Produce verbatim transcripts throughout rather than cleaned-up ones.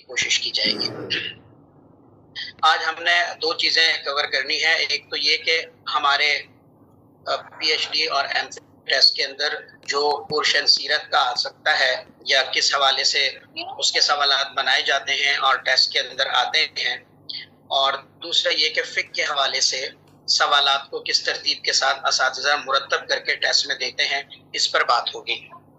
कोशिश की जाएगी। आज हमने दो चीज़ें कवर करनी है। एक तो ये कि हमारे पीएचडी और एमफिल टेस्ट के अंदर जो पोर्शन सीरत का आ सकता है या किस हवाले से उसके सवालात बनाए जाते हैं और टेस्ट के अंदर आते हैं, और दूसरा ये कि फिक के हवाले से सवालात को किस तरतीब के साथ असातिज़ा मुरतब करके टेस्ट में देते हैं, इस पर बात होगी।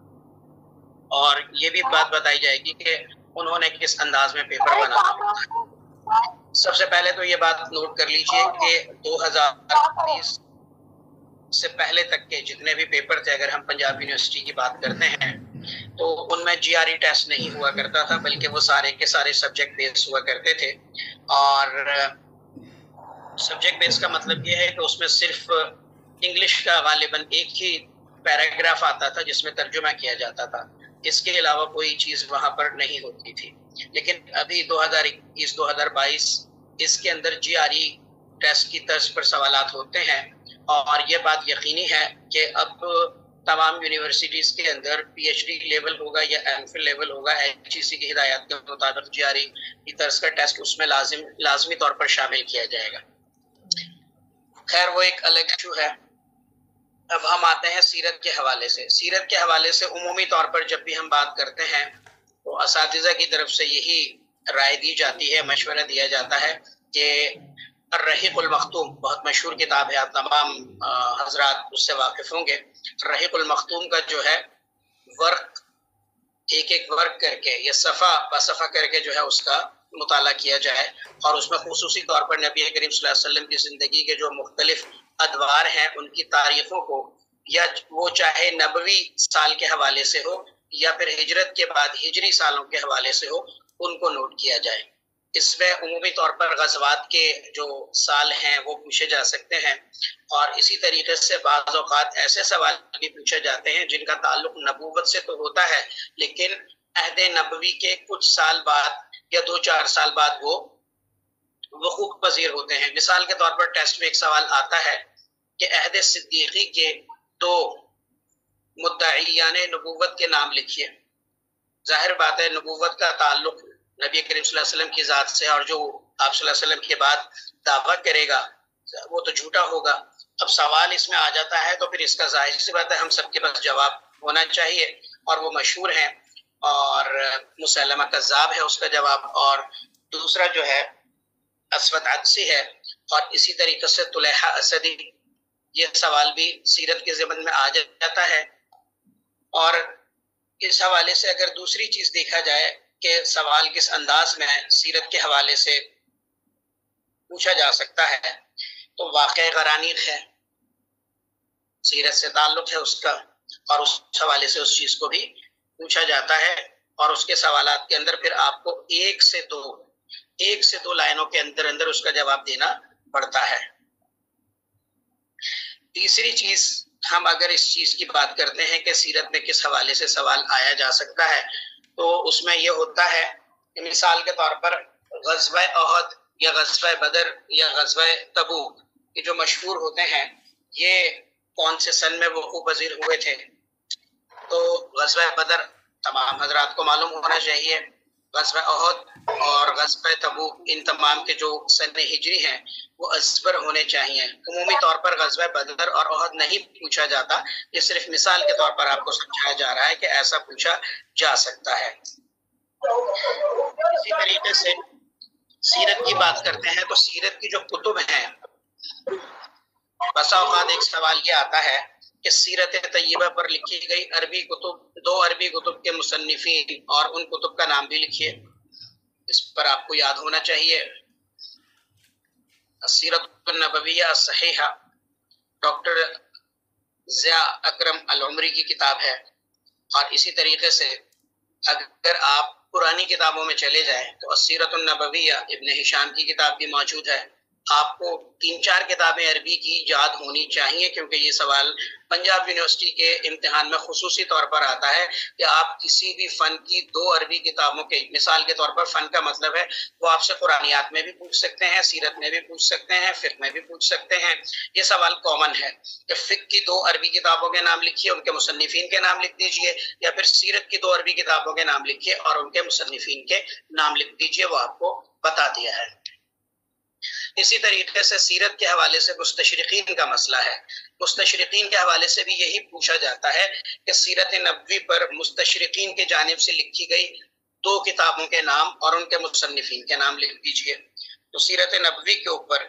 और ये भी बात बताई जाएगी कि उन्होंने किस अंदाज में पेपर बनाना होता है। सबसे पहले तो ये बात नोट कर लीजिए कि दो हज़ार बीस से पहले तक के जितने भी पेपर थे, अगर हम पंजाब यूनिवर्सिटी की बात करते हैं, तो उनमें जीआरई टेस्ट नहीं हुआ करता था, बल्कि वो सारे के सारे सब्जेक्ट बेस्ड हुआ करते थे। और सब्जेक्ट बेस्ड का मतलब ये है कि उसमें सिर्फ इंग्लिश का गालिबन एक ही पैराग्राफ आता था जिसमें तर्जुमा किया जाता था, इसके अलावा कोई चीज़ वहाँ पर नहीं होती थी। लेकिन अभी दो हज़ार इक्कीस दो हज़ार बाईस इसके अंदर जीआरई टेस्ट की तर्ज पर सवालात होते हैं, और ये बात यकीनी है कि अब तमाम यूनिवर्सिटीज़ के अंदर पीएचडी लेवल होगा या एमफिल लेवल होगा, एचईसी की हिदायत के मुताबिक जीआरई की तर्ज का टेस्ट उसमें लाजिम लाजमी तौर पर शामिल किया जाएगा। खैर, वो एक अलग इशू है। अब हम आते हैं सीरत के हवाले से। सीरत के हवाले से उमूमी तौर पर जब भी हम बात करते हैं तो असातिज़ा की तरफ से यही राय दी जाती है, मशवरा दिया जाता है कि अर्रहीकुल मख्तूम बहुत मशहूर किताब है, आप तमाम हजरात उससे वाकिफ होंगे। अर्रहीकुल मख्तूम का जो है वर्क एक एक वर्क करके या सफ़ा ब सफ़ा करके जो है उसका मुताला किया जाए, और उसमें खुसूसी तौर पर नबी करीम सल्लल्लाहु अलैहि वसल्लम की ज़िंदगी के जो मुख्तलिफ अदवार हैं उनकी तारीखों को, या वो चाहे नबवी साल के हवाले से हो या फिर हिजरत के बाद हिजरी सालों के हवाले से हो, उनको नोट किया जाए। इसमें उमूमी तौर पर गज़वात के जो साल हैं वो पूछे जा सकते हैं, और इसी तरीके से बाज़ औक़ात ऐसे सवाल भी पूछे जाते हैं जिनका ताल्लुक नबूवत से तो होता है, लेकिन अहद नबवी के कुछ साल बाद या दो चार साल बाद वो वक़ूफ़ पज़ीर होते हैं। मिसाल के तौर पर टेस्ट में एक सवाल आता है कि अहद सिद्दीक़ी के दो मुद्दईयाने नबूवत के नाम लिखिए। जाहिर बात है नबूवत का ताल्लुक नबी करीम सल्लल्लाहु अलैहि वसल्लम की ज़ात से, और जो आप सल्लल्लाहु अलैहि वसल्लम के बाद दावा करेगा वो तो झूठा होगा। अब सवाल इसमें आ जाता है तो फिर इसका जाहिर सी बात है हम सबके पास जवाब होना चाहिए, और वो मशहूर है, और मुसैलमा कज़्ज़ाब है उसका जवाब, और दूसरा जो है अस्वद अदसी है, और इसी तरीके से तुलैहा असदी, ये सवाल भी सीरत के ज़िमन में आ जाता है। और इस हवाले से अगर दूसरी चीज़ देखा जाए कि सवाल किस अंदाज में सीरत के हवाले से पूछा जा सकता है, तो वाक़या ग़रानीक़ है, सीरत से ताल्लुक़ है उसका, और उस हवाले से उस चीज़ को भी पूछा जाता है, और उसके सवालात के अंदर फिर आपको एक से दो एक से दो लाइनों के अंदर अंदर उसका जवाब देना पड़ता है। तीसरी चीज़, हम अगर इस चीज़ की बात करते हैं कि सीरत में किस हवाले से सवाल आया जा सकता है, तो उसमें यह होता है कि मिसाल के तौर पर ग़ज़वा अहद या ग़ज़वा बदर या ग़ज़वा तबूक, ये जो मशहूर होते हैं, ये कौन से सन में वक़ूफ़ पज़ीर हुए थे? तो ग़ज़वा बदर तमाम हज़रात को मालूम होना चाहिए। ग़ज़वा अहद और ग़ज़वा तबूक, इन तमाम के जो सन हिजरी हैं वो असबर होने चाहिए। उमूमी तौर पर ग़ज़वा बदर और अहद नहीं पूछा जाता, ये सिर्फ मिसाल के तौर पर आपको समझाया जा रहा है कि ऐसा पूछा जा सकता है। इसी तरीके से सीरत की बात करते हैं तो सीरत की जो कुतुब हैं, बसा औक़ात एक सवाल ये आता है कि सीरत तय्यबा पर लिखी गई अरबी कुतुब, दो अरबी कुतुब के मुसन्निफ़ीन और उन कुतुब का नाम भी लिखिए। इस पर आपको याद होना चाहिए सीरतुन नबविय्या सहीहा, डॉक्टर ज़िया अकरम अल उमरी की किताब है। और इसी तरीके से अगर आप पुरानी किताबों में चले जाएं तो सीरतुन नबविय्या इब्न हिशाम की किताब भी मौजूद है। आपको तीन चार किताबें अरबी की याद होनी चाहिए, क्योंकि ये सवाल पंजाब यूनिवर्सिटी के इम्तिहान में खुसूसी तौर पर आता है कि आप किसी भी फन की दो अरबी किताबों के, मिसाल के तौर पर फन का मतलब है वो आपसे कुरानियात में भी पूछ सकते हैं, सीरत में भी पूछ सकते हैं, फिक्र में भी पूछ सकते हैं। ये सवाल कॉमन है कि फिक्र की दो अरबी किताबों के नाम लिखिए, उनके मुसन्निफीन के नाम लिख दीजिए, या फिर सीरत की दो अरबी किताबों के नाम लिखिए और उनके मुसन्निफीन के नाम लिख दीजिए, वो आपको बता दिया है। इसी तरीके से सीरत के हवाले से मुस्तशरिकीन का मसला है। मुस्तशरिकीन के हवाले से भी यही पूछा जाता है कि सीरत नबवी पर मुस्तशरिकीन के जानिब से लिखी गई दो किताबों के नाम और उनके मुसन्निफीन के नाम लिख दीजिए। तो सीरत नबवी के ऊपर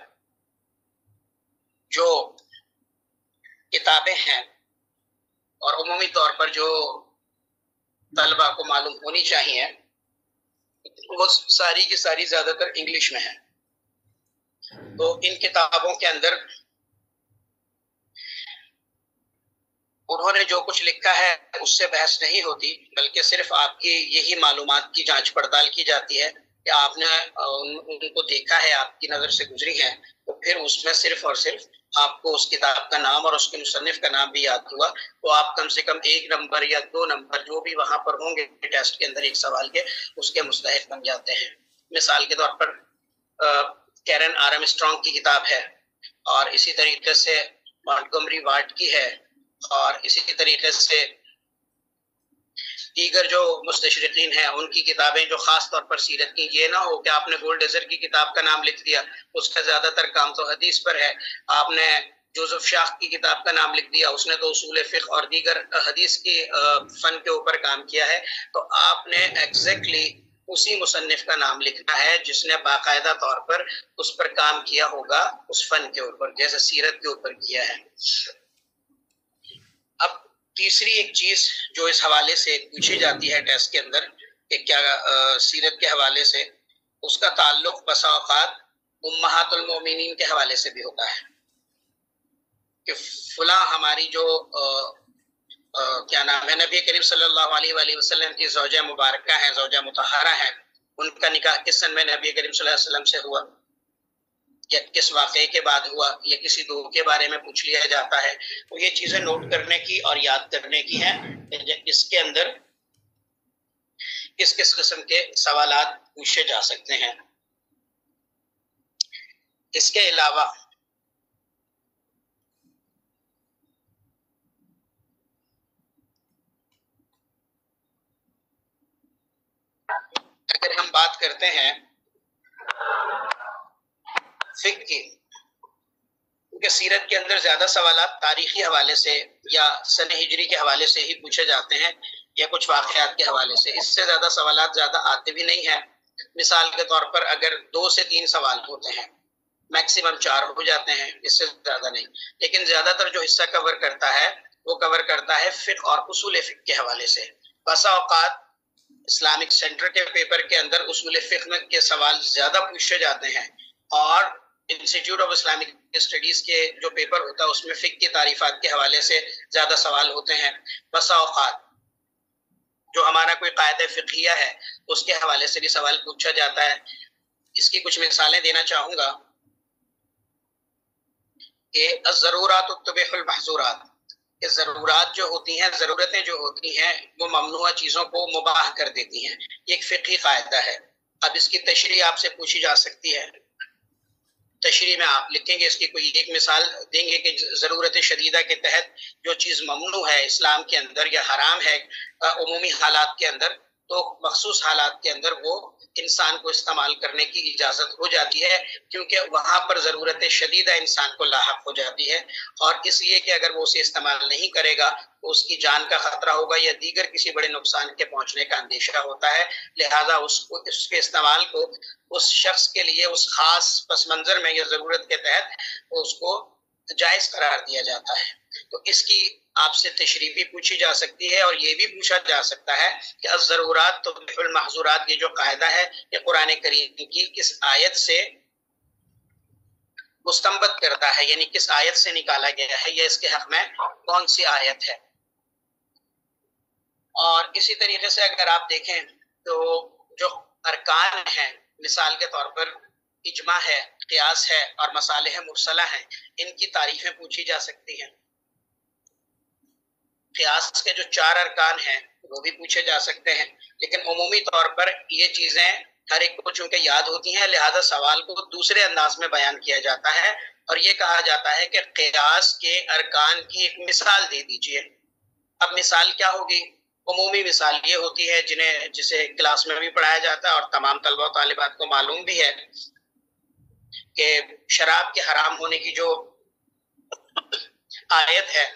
जो किताबें हैं और उमूमी तौर पर जो तलबा को मालूम होनी चाहिए, वो सारी की सारी ज्यादातर इंग्लिश में है। तो इन किताबों के अंदर उन्होंने जो कुछ लिखा है उससे बहस नहीं होती, बल्कि सिर्फ आपकी यही मालूमात की जांच पड़ताल की जाती है कि आपने उन, उनको देखा है, आपकी नज़र से गुजरी है, तो फिर उसमें सिर्फ और सिर्फ आपको उस किताब का नाम और उसके मुसन्निफ का नाम भी याद हुआ तो आप कम से कम एक नंबर या दो नंबर जो भी वहां पर होंगे टेस्ट के अंदर एक सवाल के, उसके मुस्तहिक बन जाते हैं। मिसाल के तौर पर कैरन आर्म स्ट्रॉन्ग की किताब है, और इसी तरीके से मॉन्टगोमरी वार्ड की है, और इसी तरीके से दीगर जो मुस्तशरिकीन हैं उनकी किताबें जो खास तौर पर सीरत की। ये ना हो कि आपने गोल्डेजर की किताब का नाम लिख दिया, उसका ज्यादातर काम तो हदीस पर है, आपने जोसेफ शाह की किताब का नाम लिख दिया, उसने तो उसूल फिक़्ह और दीगर हदीस की फन के ऊपर काम किया है। तो आपने एग्जैक्टली उसी मुसन्निफ का नाम लिखना है जिसने बाकायदा तौर पर उस पर काम किया होगा, उस फन के ऊपर, जैसे सीरत के ऊपर किया है। अब तीसरी एक चीज जो इस हवाले से पूछी जाती है टेस्ट के अंदर कि क्या आ, सीरत के हवाले से उसका ताल्लुक बसा औक़ात उम्महातुल मोमिनीन के हवाले से भी होता है कि फुला हमारी जो आ, आ, क्या नाम है, नबी करीम सल्लल्लाहु अलैहि वसल्लम की ज़ौजा मुबारका है, ज़ौजा मुतहरा है, उनका निकाह किस सन में नबी करीम सल्लल्लाहु अलैहि वसल्लम से हुआ, या किस वाक़े के बाद हुआ, या किसी दो के बारे में पूछ लिया जाता है। तो ये चीजें नोट करने की और याद करने की हैं। इसके अंदर किस किस किस्म के सवालात पूछे जा सकते हैं। इसके अलावा अगर हम बात करते हैं फिक्र की, क्योंकि सीरत के अंदर ज्यादा सवालात तारीखी हवाले से या सन हिजरी के हवाले से ही पूछे जाते हैं, या कुछ वाक़यात के हवाले से। इससे ज्यादा सवालात ज्यादा आते भी नहीं है। मिसाल के तौर पर अगर दो से तीन सवाल होते हैं, मैक्सिमम चार हो जाते हैं, इससे ज्यादा नहीं। लेकिन ज्यादातर जो हिस्सा कवर करता है वो कवर करता है फिक्र और उसूल फिक्र के हवाले से। बसा औकात इस्लामिक सेंटर के पेपर के अंदर उसूल फिक्र के सवाल ज्यादा पूछे जाते हैं, और इंस्टीट्यूट ऑफ इस्लामिक स्टडीज के जो पेपर होता है उसमें फिक्र की तारीफात के हवाले से ज्यादा सवाल होते हैं। बसा औकात जो हमारा कोई कायदा फिक़हिया है उसके हवाले से भी सवाल पूछा जाता है। इसकी कुछ मिसालें देना चाहूंगा कि ज़रूरात तुबिहुल महज़ूरात, कि ज़रूरात जो होती हैं, ज़रूरतें जो होती हैं वो ममनुआ चीज़ों को मुबाह कर देती हैं। ये एक फ़िक़ही कायदा है। अब इसकी तशरीह आपसे पूछी जा सकती है, तशरीह में आप लिखेंगे, इसकी कोई एक मिसाल देंगे कि ज़रूरत शदीदा के तहत जो चीज़ ममनू है इस्लाम के अंदर या हराम है उमूमी हालात के अंदर, तो मखसूस हालात के अंदर वो इंसान को इस्तेमाल करने की इजाज़त हो जाती है, क्योंकि वहाँ पर ज़रूरत शदीदा इंसान को लाहक हो जाती है। और इसलिए कि अगर वो उसे इस्तेमाल नहीं करेगा तो उसकी जान का खतरा होगा या दीगर किसी बड़े नुकसान के पहुँचने का अंदेशा होता है। लिहाजा उसको उसके इस्तेमाल को उस शख्स के लिए उस खास पस मंज़र में या ज़रूरत के तहत उसको जायज़ करार दिया जाता है। तो इसकी आपसे तशरीह भी पूछी जा सकती है, और ये भी पूछा जा सकता है कि अज़रूरात तुबिहुल महज़ूरात, ये जो कायदा है ये कुरान करीम की किस आयत से मुस्तंबत करता है, यानी किस आयत से निकाला गया है, या इसके हक में कौन सी आयत है। और इसी तरीके से अगर आप देखें तो जो अरकान हैं, मिसाल के तौर पर इजमा है, क़ियास है और मसालिह मुरसला हैं, इनकी तारीफें पूछी जा सकती हैं। क़ियास के जो चार अरकान हैं वो भी पूछे जा सकते हैं, लेकिन उमूमी तौर पर ये चीज़ें हर एक को चूंकि याद होती हैं, लिहाजा सवाल को दूसरे अंदाज में बयान किया जाता है और ये कहा जाता है कि क़ियास के अरकान की एक मिसाल दे दीजिए। अब मिसाल क्या होगी? उमूमी मिसाल ये होती है जिन्हें जिसे क्लास में भी पढ़ाया जाता है और तमाम तलबा तालिबात को मालूम भी है कि शराब के हराम होने की जो आयत है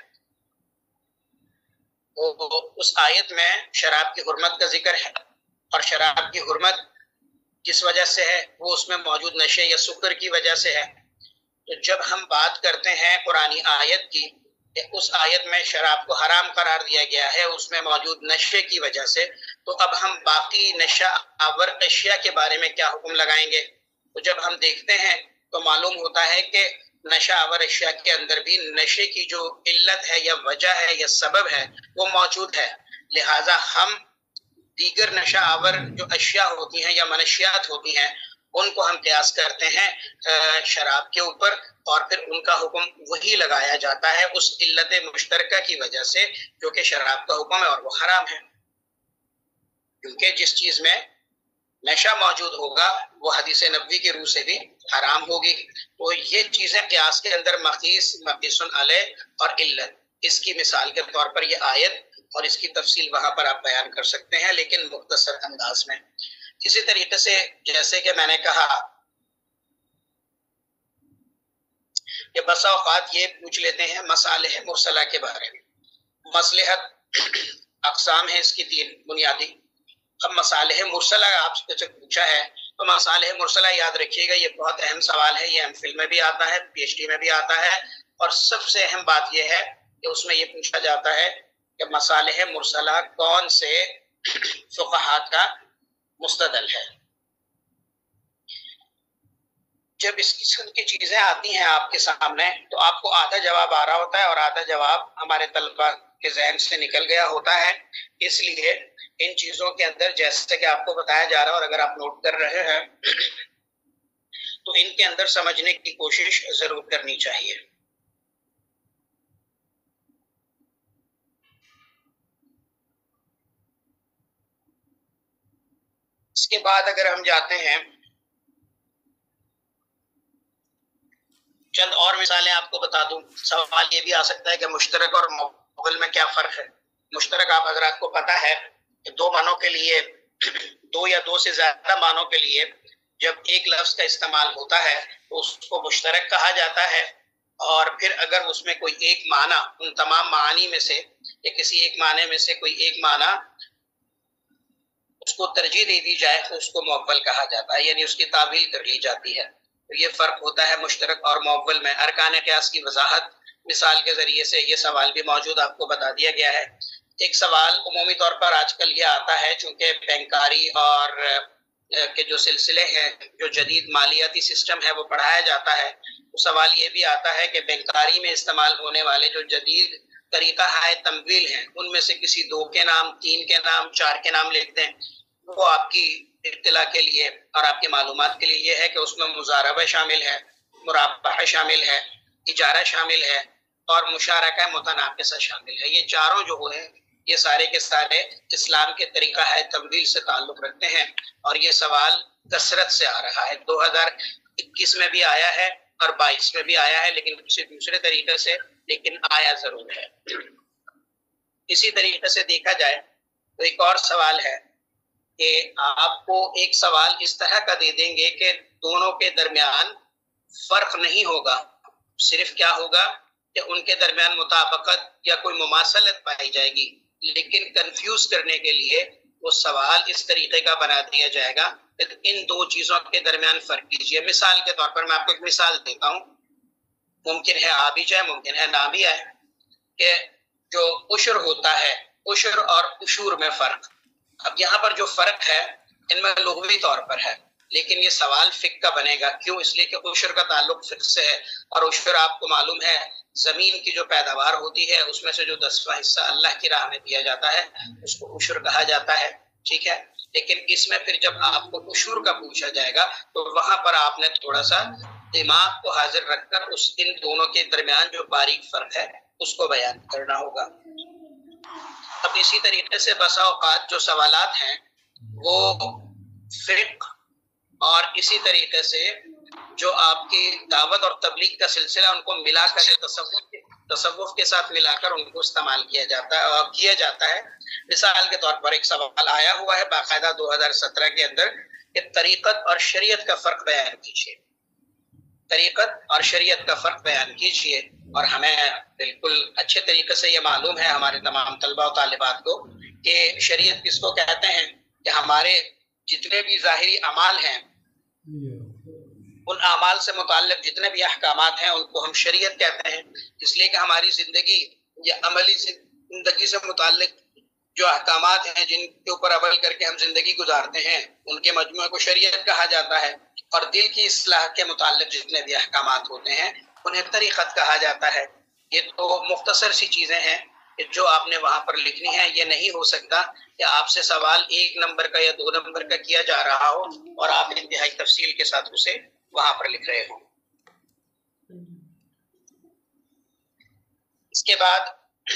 वो उस आयत में शराब की हुर्मत का जिक्र है और शराब की हुर्मत किस वजह से है? वो उसमें मौजूद नशे या सुकर की वजह से है। तो जब हम बात करते हैं कुरानी आयत की, उस आयत में शराब को हराम करार दिया गया है उसमें मौजूद नशे की वजह से, तो अब हम बाकी नशा आवर अशिया के बारे में क्या हुक्म लगाएंगे? तो जब हम देखते हैं तो मालूम होता है कि नशा आवर अशिया के अंदर भी नशे की जो इल्लत है या वजह है या सबब है वो मौजूद है। लिहाजा हम दीगर नशा आवर जो अशिया होती हैं या मनशियात होती हैं उनको हम क़ियास करते हैं शराब के ऊपर और फिर उनका हुक्म वही लगाया जाता है उस इल्लत मुश्तरका की वजह से जो कि शराब का हुक्म है और वो हराम है, क्योंकि जिस चीज़ में नशा मौजूद होगा वो हदीस नबवी की रूह से भी हराम होगी। तो ये चीज़ें क़ियास के अंदर मक़ीस मक़ीसुन अलैह और इल्लत, इसकी मिसाल के तौर पर ये आयत और इसकी तफसील वहाँ पर आप बयान कर सकते हैं, लेकिन मुख्तसर अंदाज में। इसी तरीके से जैसे कि मैंने कहा कि बसा औक़ात ये पूछ लेते हैं मसालिह मुरसला के बारे में। मसलहत अक़साम है इसकी तीन बुनियादी। अब मसालिह मुरसला आपसे जब पूछा है तो मसालिह मुरसला याद रखिएगा, ये बहुत अहम सवाल है। ये एमफिल में भी आता है, पीएचडी में भी आता है और सबसे अहम बात यह है कि उसमें ये पूछा जाता है कि मसालिह मुरसला कौन से फ़ुक़हा का मुस्तदल है। जब इस किस्म की चीज़ें आती हैं आपके सामने तो आपको आधा जवाब आ रहा होता है और आधा जवाब हमारे तलबा के जहन से निकल गया होता है। इसलिए इन चीज़ों के अंदर जैसे कि आपको बताया जा रहा है और अगर आप नोट कर रहे हैं तो इनके अंदर समझने की कोशिश ज़रूर करनी चाहिए। इसके बाद अगर हम जाते हैं, चंद और मिसालें आपको बता दूं। सवाल ये भी आ सकता है कि मुश्तरक और मुअव्वल में क्या फ़र्क है। मुश्तरक आप हज़रात को पता है कि दो मानों के लिए, दो या दो से ज़्यादा मानों के लिए जब एक लफ्ज़ का इस्तेमाल होता है तो उसको मुश्तरक कहा जाता है। और फिर अगर उसमें कोई एक माना उन तमाम मानी में से या किसी एक माने में से कोई एक माना उसको तरजीह दे दी जाए तो उसको मुअव्वल कहा जाता है, यानी उसकी तावील कर ली जाती है। तो ये फ़र्क होता है मुश्तरक और मुअव्वल में। अरकान क़ियास की वजाहत मिसाल के ज़रिए से ये सवाल भी मौजूद आपको बता दिया गया है। एक सवाल उमूमी तौर पर आजकल ये आता है, चूँकि बैंकारी और के जो सिलसिले हैं, जो जदीद मालियाती सिस्टम है वो पढ़ाया जाता है, तो सवाल ये भी आता है कि बैंकारी में इस्तेमाल होने वाले जो जदीद तरीक़ा है तमवील हैं उनमें से किसी दो के नाम, तीन के नाम, चार के नाम लिखते हैं। वो आपकी इत्तला के लिए और आपकी मालूमात के लिए ये है कि उसमें मुज़ारबा शामिल है, मुराबहा शामिल है, इजारा शामिल है और मुशारका मुतनाक़िसा शामिल है। ये चारों जो हैं ये सारे के सारे इस्लाम के तरीक़ा है तमवील से ताल्लुक़ रखते हैं और ये सवाल कसरत से आ रहा है। दो हज़ार इक्कीस में भी आया है और बाईस में भी आया है, लेकिन किसी दूसरे तरीके से, लेकिन आया ज़रूर है। इसी तरीके से देखा जाए तो एक और सवाल है कि आपको एक सवाल इस तरह का दे देंगे कि दोनों के दरमियान फ़र्क नहीं होगा, सिर्फ क्या होगा कि उनके दरमियान मुताबकत या कोई मुमासलत पाई जाएगी, लेकिन कंफ्यूज करने के लिए वो सवाल इस तरीके का बना दिया जाएगा कि इन दो चीज़ों के दरमियान फ़र्क कीजिए। मिसाल के तौर पर मैं आपको एक मिसाल देता हूँ, मुमकिन है आ भी जाए, मुमकिन है ना भी आए, कि जो उशर होता है, उशर और उशूर में फ़र्क। अब यहाँ पर जो फ़र्क है इनमें लुग़वी तौर पर है, लेकिन ये सवाल फ़िक़्ह का बनेगा। क्यों? इसलिए कि उशर का ताल्लुक़ फ़िक़्ह से है और उशर आपको मालूम है ज़मीन की जो पैदावार होती है उसमें से जो दसवां हिस्सा अल्लाह की राह में दिया जाता है उसको उशर कहा जाता है। ठीक है, लेकिन इसमें फिर जब आपको उशूर का पूछा जाएगा तो वहां पर आपने थोड़ा सा दिमाग को हाजिर रखकर उस इन दोनों के दरमियान जो बारीक फर्क है उसको बयान करना होगा। अब इसी तरीके से बसा औकात जो सवालात हैं वो फिक्र और इसी तरीके से जो आपकी दावत और तबलीग का सिलसिला उनको मिलाकर तसव्वुफ के तसव्वुफ के साथ मिलाकर उनको इस्तेमाल किया जाता है और किया जाता है। मिसाल के तौर पर एक सवाल आया हुआ है बाकायदा दो हज़ार सत्रह के अंदर कि तरीक़त और शरीयत का फर्क बयान कीजिए, तरीक़त और शरीयत का फर्क बयान कीजिए। और हमें बिल्कुल अच्छे तरीके से ये मालूम है हमारे तमाम तलबा और तालिबात को कि शरीयत किसको कहते हैं कि हमारे जितने भी ज़ाहिरी अमाल हैं उन अमाल से मुताल्लिक़ जितने भी अहकामात हैं उनको हम शरीयत कहते हैं, इसलिए कि हमारी ज़िंदगी या अमली ज़िंदगी से मुताल्लिक़ जो अहकामात हैं जिनके ऊपर अमल करके हम जिंदगी गुजारते हैं उनके मजमूए को शरीयत कहा जाता है। और दिल की इस्लाह के मुताल्लिक़ जितने भी अहकामात होते हैं उन्हें तरीक़त कहा जाता है। ये तो मुख्तसर सी चीज़ें हैं कि जो आपने वहाँ पर लिखनी है। ये नहीं हो सकता कि आपसे सवाल एक नंबर का या दो नंबर का किया जा रहा हो और आप इंतहाई तफसील के साथ उसे वहाँ पर लिख रहे हो। इसके बाद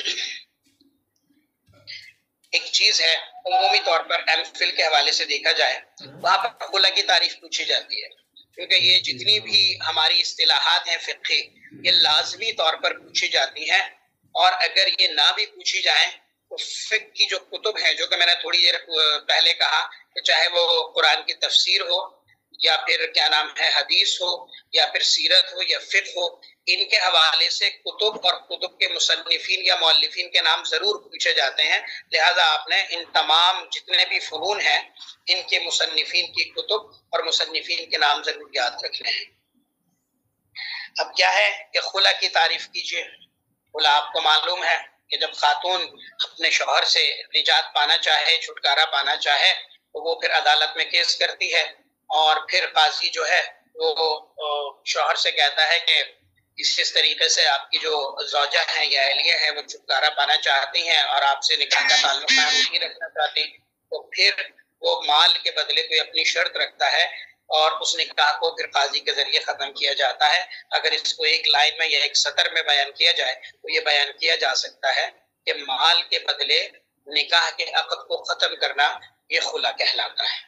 एक चीज है उमूमी तौर पर एम फिल के हवाले से देखा जाए वहाँ पर खुला की तारीफ पूछी जाती है, क्योंकि ये जितनी भी हमारी इस्तिलाहात हैं फ़िक़ही ये लाजमी तौर पर पूछी जाती हैं। और अगर ये ना भी पूछी जाए तो फ़िक़्ह की जो कुतुब हैं, जो कि मैंने थोड़ी देर पहले कहा कि चाहे वो कुरान की तफसीर हो या फिर क्या नाम है हदीस हो या फिर सीरत हो या फ़िक़्ह हो, इनके हवाले से कुतुब और कुतुब के मुसन्निफीन या मौल्लिफीन के नाम जरूर पूछे जाते हैं। लिहाजा आपने इन तमाम जितने भी फ़ुनून हैं इनके मुसन्निफीन की कुतुब और मुसन्निफीन के नाम जरूर याद रखने हैं। अब क्या है कि खुला की तारीफ कीजिए। खुला आपको मालूम है कि जब खातून अपने शौहर से निजात पाना चाहे, छुटकारा पाना चाहे, तो वो फिर अदालत में केस करती है और फिर काजी जो है वो शौहर से कहता है कि इस इस तरीके से आपकी जो ज़ौजा हैं या अहलिया हैं वो छुटकारा पाना चाहती हैं और आपसे निकाह का ताल्लुक कायम नहीं रखना चाहती, तो फिर वो माल के बदले कोई अपनी शर्त रखता है और उस निकाह को फिर काजी के जरिए ख़त्म किया जाता है। अगर इसको एक लाइन में या एक सतर में बयान किया जाए तो ये बयान किया जा सकता है कि माल के बदले निकाह के अक़द को ख़त्म करना ये खुला कहलाता है।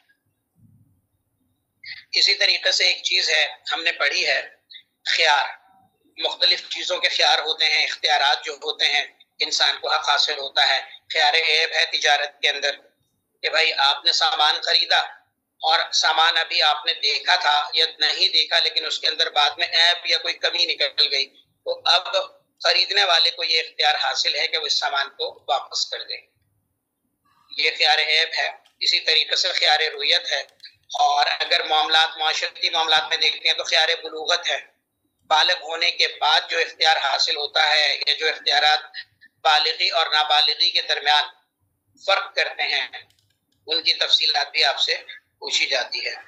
इसी तरीके से एक चीज़ है हमने पढ़ी है, ख्यार, मुख्तलिफ चीज़ों के ख्यार होते हैं, इख्तियारात जो होते हैं इंसान को हक़ हासिल होता है। ख्यार ऐब है तिजारत के अंदर कि भाई आपने सामान खरीदा और सामान अभी आपने देखा था या नहीं देखा लेकिन उसके अंदर बाद में ऐब या कोई कमी निकल गई, तो अब खरीदने वाले को ये इख्तियार हासिल है कि वो इस सामान को वापस कर दे। ये ख्यार ऐब है। इसी तरीके से ख्यार रुयत है। और अगर मामलात माशरती मामलात में देखते हैं तो ख्यार बुलूगत है। बालिग होने के बाद जो इख्तियार हासिल होता है या जो इख्तियारात बालिगी और नाबालिगी के दरमियान फ़र्क करते हैं उनकी तफसीलात भी आपसे पूछी जाती है।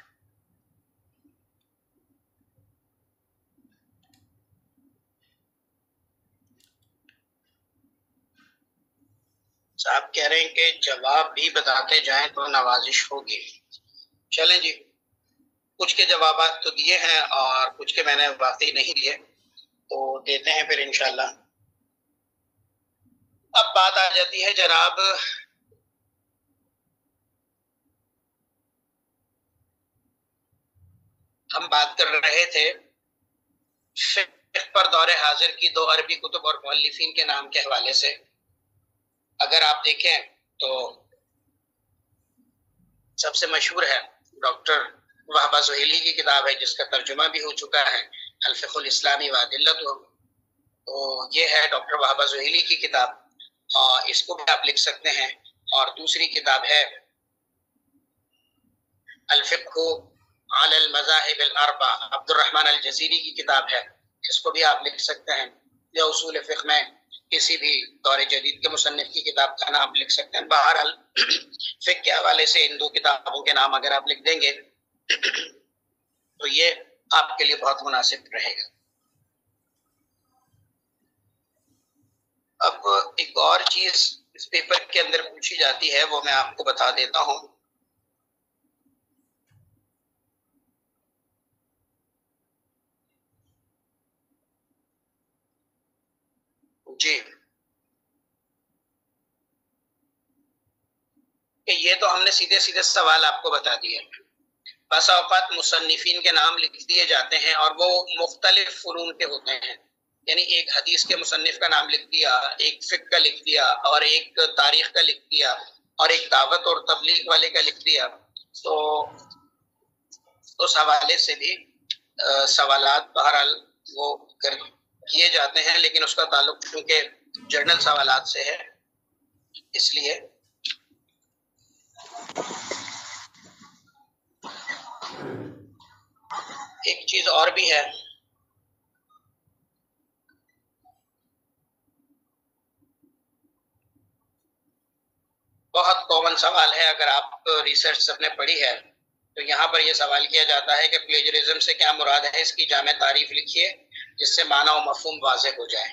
साहब कह रहे हैं कि जवाब भी बताते जाएं तो नवाजिश होगी। चलें जी, कुछ के जवाबात तो दिए हैं और कुछ के मैंने वाकई नहीं दिए, तो देते हैं फिर इंशाल्लाह। अब बात आ जाती है जनाब हम बात कर रहे थे फिक़्ह पर दौरे हाजिर की दो अरबी कुतुब और मुअल्लिफीन के नाम के हवाले से। अगर आप देखें तो सबसे मशहूर है डॉक्टर वहबा ज़ुहैली की किताब है जिसका तर्जुमा भी हो चुका है, अल-फ़िक़्हुल इस्लामी व अदिल्लतुहु। तो ये है डॉक्टर वहबा ज़ुहैली की किताब और इसको भी आप लिख सकते हैं। और दूसरी किताब है अल-फ़िक़्हु अलल मज़ाहिब अल-अर्बा, अब्दुर्रहमान अल-जज़ीरी की किताब है, इसको भी आप लिख सकते हैं। या उसूल फ़िक़्ह में किसी भी दौरे जदीद के मुसन्निफ की किताब का नाम लिख सकते हैं। बहरहाल फ़िक़्ह के हवाले से इन दो किताबों के नाम अगर आप लिख देंगे तो ये आपके लिए बहुत मुनासिब रहेगा। अब एक और चीज़ इस पेपर के अंदर पूछी जाती है वो मैं आपको बता देता हूँ जी, कि ये तो हमने सीधे सीधे सवाल आपको बता दिए। बस औकात मुसन्निफीन के नाम लिख दिए जाते हैं और वो मुख्तलिफ फ़ुनून के होते हैं, यानी एक हदीस के मुसन्निफ का नाम लिख दिया, एक फ़िक़्ह का लिख दिया और एक तारीख़ का लिख दिया और एक दावत और तबलीग वाले का लिख दिया। तो उस हवाले से भी आ, सवालात बहरहाल वो कर किए जाते हैं, लेकिन उसका ताल्लुक क्योंकि जर्नल सवालात से है, इसलिए एक चीज और भी है, बहुत कॉमन सवाल है, अगर आप रिसर्च सबने पढ़ी है तो यहाँ पर यह सवाल किया जाता है कि प्लेजरिज्म से क्या मुराद है, इसकी जामे तारीफ लिखिए जिससे माना और मफहूम वाज़ेह हो जाए।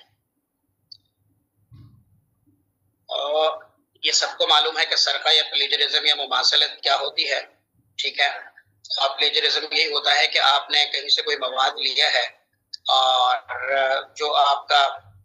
और ये सबको मालूम है कि सरका या प्लेजरिज्म या मुमासलत क्या होती है, ठीक है। और प्लेजरिज्म यही होता है कि आपने कहीं से कोई मवाद लिया है और जो आपका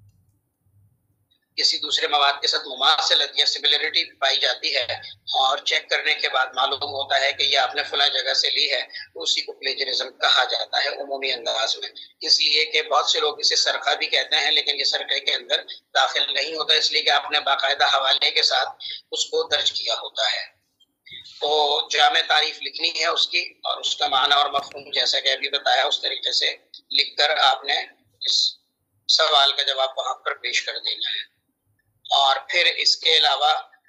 किसी दूसरे मवाद के साथ मुमासलत या सिमिलरिटी पाई जाती है और चेक करने के बाद मालूम होता है कि ये आपने फला जगह से ली है, उसी को प्लेजरिज्म कहा जाता है उमूमी अंदाज में। इसलिए कि बहुत से लोग इसे सरका भी कहते हैं, लेकिन ये सरका के अंदर दाखिल नहीं होता, इसलिए कि आपने बाकायदा हवाले के साथ उसको दर्ज किया होता है। तो जामे तारीफ लिखनी है उसकी और उसका माना और मफहूम जैसा कि अभी बताया उस तरीके से लिखकर आपने इस सवाल का जवाब वहां पर पेश कर देना है। और फिर इसके अलावा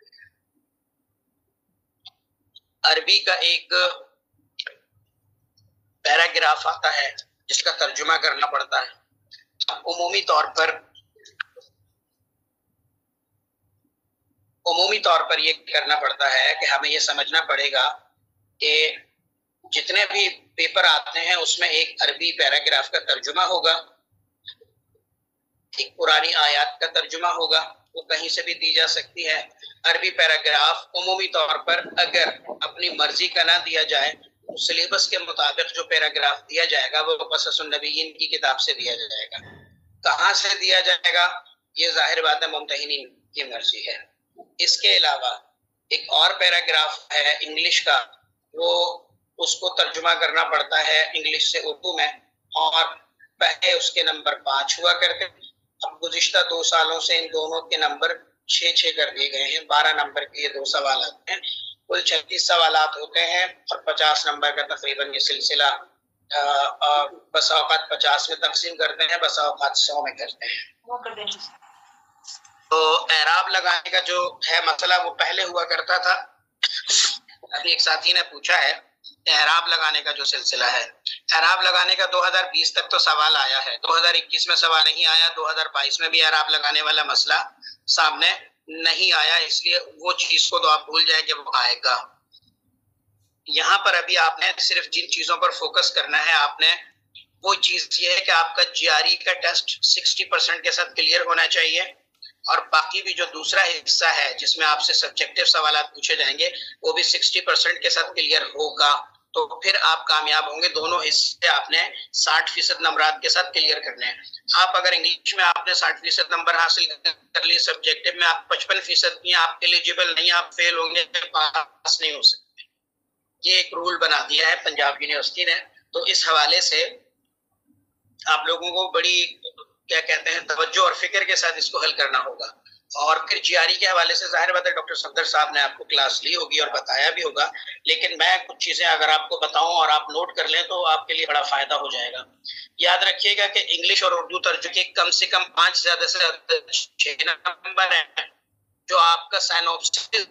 अरबी का एक पैराग्राफ आता है जिसका तर्जुमा करना पड़ता है। उमूमी तौर पर उमूमी तौर पर ये करना पड़ता है कि हमें ये समझना पड़ेगा कि जितने भी पेपर आते हैं उसमें एक अरबी पैराग्राफ का तर्जुमा होगा, एक पुरानी आयत का तर्जुमा होगा, वो कहीं से भी दी जा सकती है। अरबी पैराग्राफ उमूमी तौर पर अगर अपनी मर्जी का ना दिया जाए तो सिलेबस के मुताबिक जो पैराग्राफ दिया जाएगा वो क़ससुन नबिय्यीन की किताब से दिया जाएगा। कहाँ से दिया जाएगा ये जाहिर बात है मुम्तहिनीन की मर्जी है। इसके अलावा एक और पैराग्राफ है इंग्लिश का, वो उसको तर्जुमा करना पड़ता है इंग्लिश से उर्दू में और पहले उसके नंबर पाँच हुआ करते, अब गुज़िश्ता दो सालों से इन दोनों के नंबर छः छः कर दिए गए हैं। बारह नंबर के ये दो सवाल हैं, कुल छत्तीस सवालात होते हैं और पचास नंबर का तकरीबन ये सिलसिला बस औकात पचास में तकसीम करते हैं, बस औकात सौ में करते हैं। तो एराब लगाने का जो है मसला वो पहले हुआ करता था। अभी एक साथी ने पूछा है एराब लगाने का जो सिलसिला है, एराब लगाने का दो हज़ार बीस तक तो सवाल आया है, दो हज़ार इक्कीस में सवाल नहीं आया, दो हज़ार बाईस में भी एराब लगाने वाला मसला सामने नहीं आया, इसलिए वो चीज को तो आप भूल जाए कि वो आएगा। यहाँ पर अभी आपने सिर्फ जिन चीजों पर फोकस करना है, आपने वो चीज ये है कि आपका जीआरई का टेस्ट साठ परसेंट के साथ क्लियर होना चाहिए और बाकी भी जो दूसरा हिस्सा है जिसमें आपसे सब्जेक्टिव सवाल पूछे जाएंगे वो भी साठ परसेंट के साथ क्लियर होगा, तो फिर आप कामयाब होंगे। दोनों हिस्से आपने साठ फीसद नंबरात के साथ क्लियर करने हैं। आप अगर इंग्लिश में आपने साठ फीसद नंबर हासिल कर लिए, सब्जेक्टिव में आप पचपन फीसद भी आप एलिजिबल नहीं, आप फेल होंगे, पास नहीं हो सकते। ये एक रूल बना दिया है पंजाब यूनिवर्सिटी ने। तो इस हवाले से आप लोगों को बड़ी क्या कहते हैं तवज्जो और फिक्र के साथ इसको हल करना होगा। और फिर जीआरई के हवाले से जाहिर बात है डॉक्टर सफदर साहब ने आपको क्लास ली होगी और बताया भी होगा, लेकिन मैं कुछ चीजें अगर आपको बताऊं और आप नोट कर लें तो आपके लिए बड़ा फायदा हो जाएगा। याद रखिएगा कि इंग्लिश और उर्दू तर्जुमे के कम से कम पांच ज्यादा से ज्यादा छह नंबर है जो आपका साइनॉप्सिस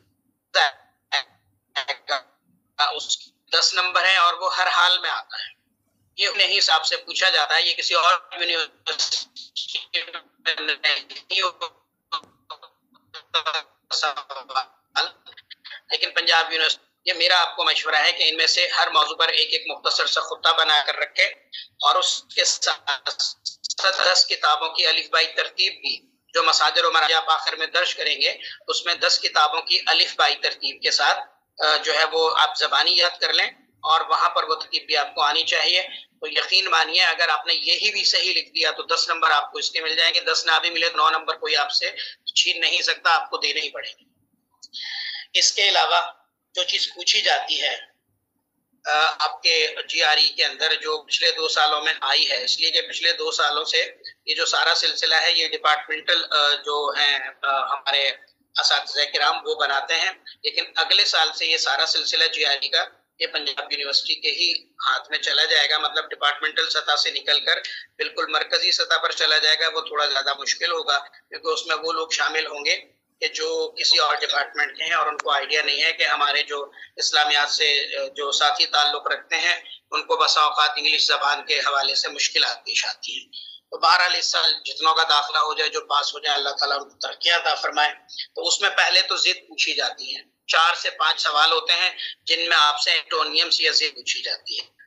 उस दस नंबर है और वो हर हाल में आता है। ये उन्हें हिसाब से पूछा जाता है, ये किसी और यूनिवर्सिटी नहीं सवाल, लेकिन पंजाब यूनिवर्सिटी, ये मेरा आपको मशवरा है कि इनमें से हर मौजू पर एक एक मुख्तसर सा खुत्ता बना कर रखे और उसके साथ दस किताबों की अलिफ बाई तरतीब भी जो मसादिर और मराजा आप आखिर में दर्ज करेंगे उसमें दस किताबों की अलिफ बाई तरतीब के साथ जो है वो आप ज़बानी याद कर लें और वहां पर वो तरतीब भी आपको आनी चाहिए। तो यकीन मानिए अगर आपने यही भी सही लिख दिया तो दस नंबर आपको इसके मिल जाएंगे, दस ना भी मिले तो नौ नंबर कोई आपसे छीन नहीं सकता, आपको देने ही पड़ेंगे। इसके अलावा जो चीज पूछी जाती है आपके जीआरई के अंदर जो पिछले दो सालों में आई है, इसलिए कि पिछले दो सालों से ये जो सारा सिलसिला है ये डिपार्टमेंटल जो है हमारे असातिज़ा किराम वो बनाते हैं, लेकिन अगले साल से ये सारा सिलसिला जीआरई का ये पंजाब यूनिवर्सिटी के ही हाथ में चला जाएगा। मतलब डिपार्टमेंटल सतह से निकलकर बिल्कुल मरकजी सतह पर चला जाएगा। वो थोड़ा ज्यादा मुश्किल होगा क्योंकि उसमें वो लोग शामिल होंगे कि जो किसी और डिपार्टमेंट के हैं और उनको आइडिया नहीं है कि हमारे जो इस्लामियात से जो साथी ताल्लुक रखते हैं उनको बसा औकात इंग्लिश जबान के हवाले से मुश्किल पेश आती है। तो बहरहाल इस साल जितनों का दाखिला हो जाए, जो पास हो जाए, अल्लाह ताला उनको तरक्कियां अता फरमाए। तो उसमें पहले तो जिद पूछी जाती है, चार से पांच सवाल होते हैं जिनमें आपसे एंटोनियम्स या जिद पूछी जाती है।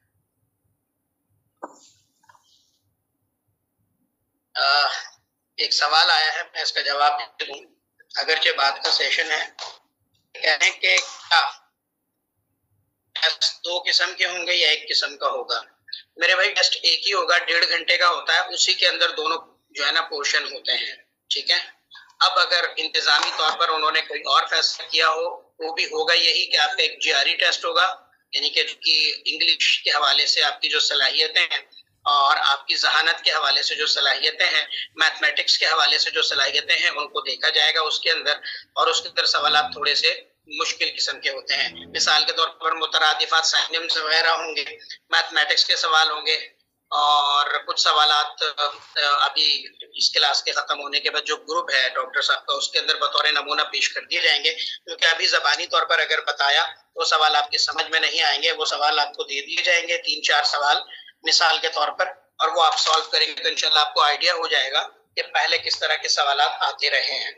आ, एक सवाल आया है, मैं इसका जवाब दे दूं अगरचे बात का सेशन है। कहें कि क्या टेस्ट दो किस्म के होंगे या एक किस्म का होगा? मेरे भाई टेस्ट एक ही होगा, डेढ़ घंटे का होता है, उसी के अंदर दोनों जो है ना पोर्शन होते हैं, ठीक है। अब अगर इंतजामी तौर पर उन्होंने कोई और फैसला किया हो वो भी होगा यही कि आपका एक जीआरई टेस्ट होगा, यानी कि इंग्लिश के हवाले से आपकी जो सलाहियतें हैं और आपकी जहानत के हवाले से जो सलाहियतें हैं, मैथमेटिक्स के हवाले से जो सलाहियतें हैं उनको देखा जाएगा उसके अंदर, और उसके अंदर सवाल थोड़े से मुश्किल किस्म के होते हैं। मिसाल के तौर पर मुतरादिफात साइनिम्स वगैरह होंगे, मैथमेटिक्स के सवाल होंगे, और कुछ सवालात अभी इस क्लास के खत्म होने के बाद जो ग्रुप है डॉक्टर साहब का उसके अंदर बतौर नमूना पेश कर दिए जाएंगे, क्योंकि अभी जबानी तौर पर अगर बताया तो सवाल आपके समझ में नहीं आएंगे। वो सवाल आपको दे दिए जाएंगे, तीन चार सवाल मिसाल के तौर पर, और वो आप सॉल्व करेंगे तो इंशाल्लाह आपको आइडिया हो जाएगा कि पहले किस तरह के सवाल आते रहे हैं।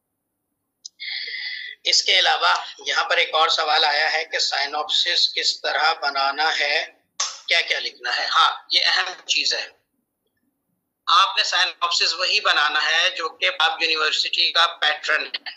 इसके अलावा यहाँ पर एक और सवाल आया है कि साइनॉप्सिस किस तरह बनाना है, क्या क्या लिखना है। हाँ, ये अहम चीज है। आपने साइनॉप्सिस वही बनाना है जो कि आप यूनिवर्सिटी का पैटर्न है,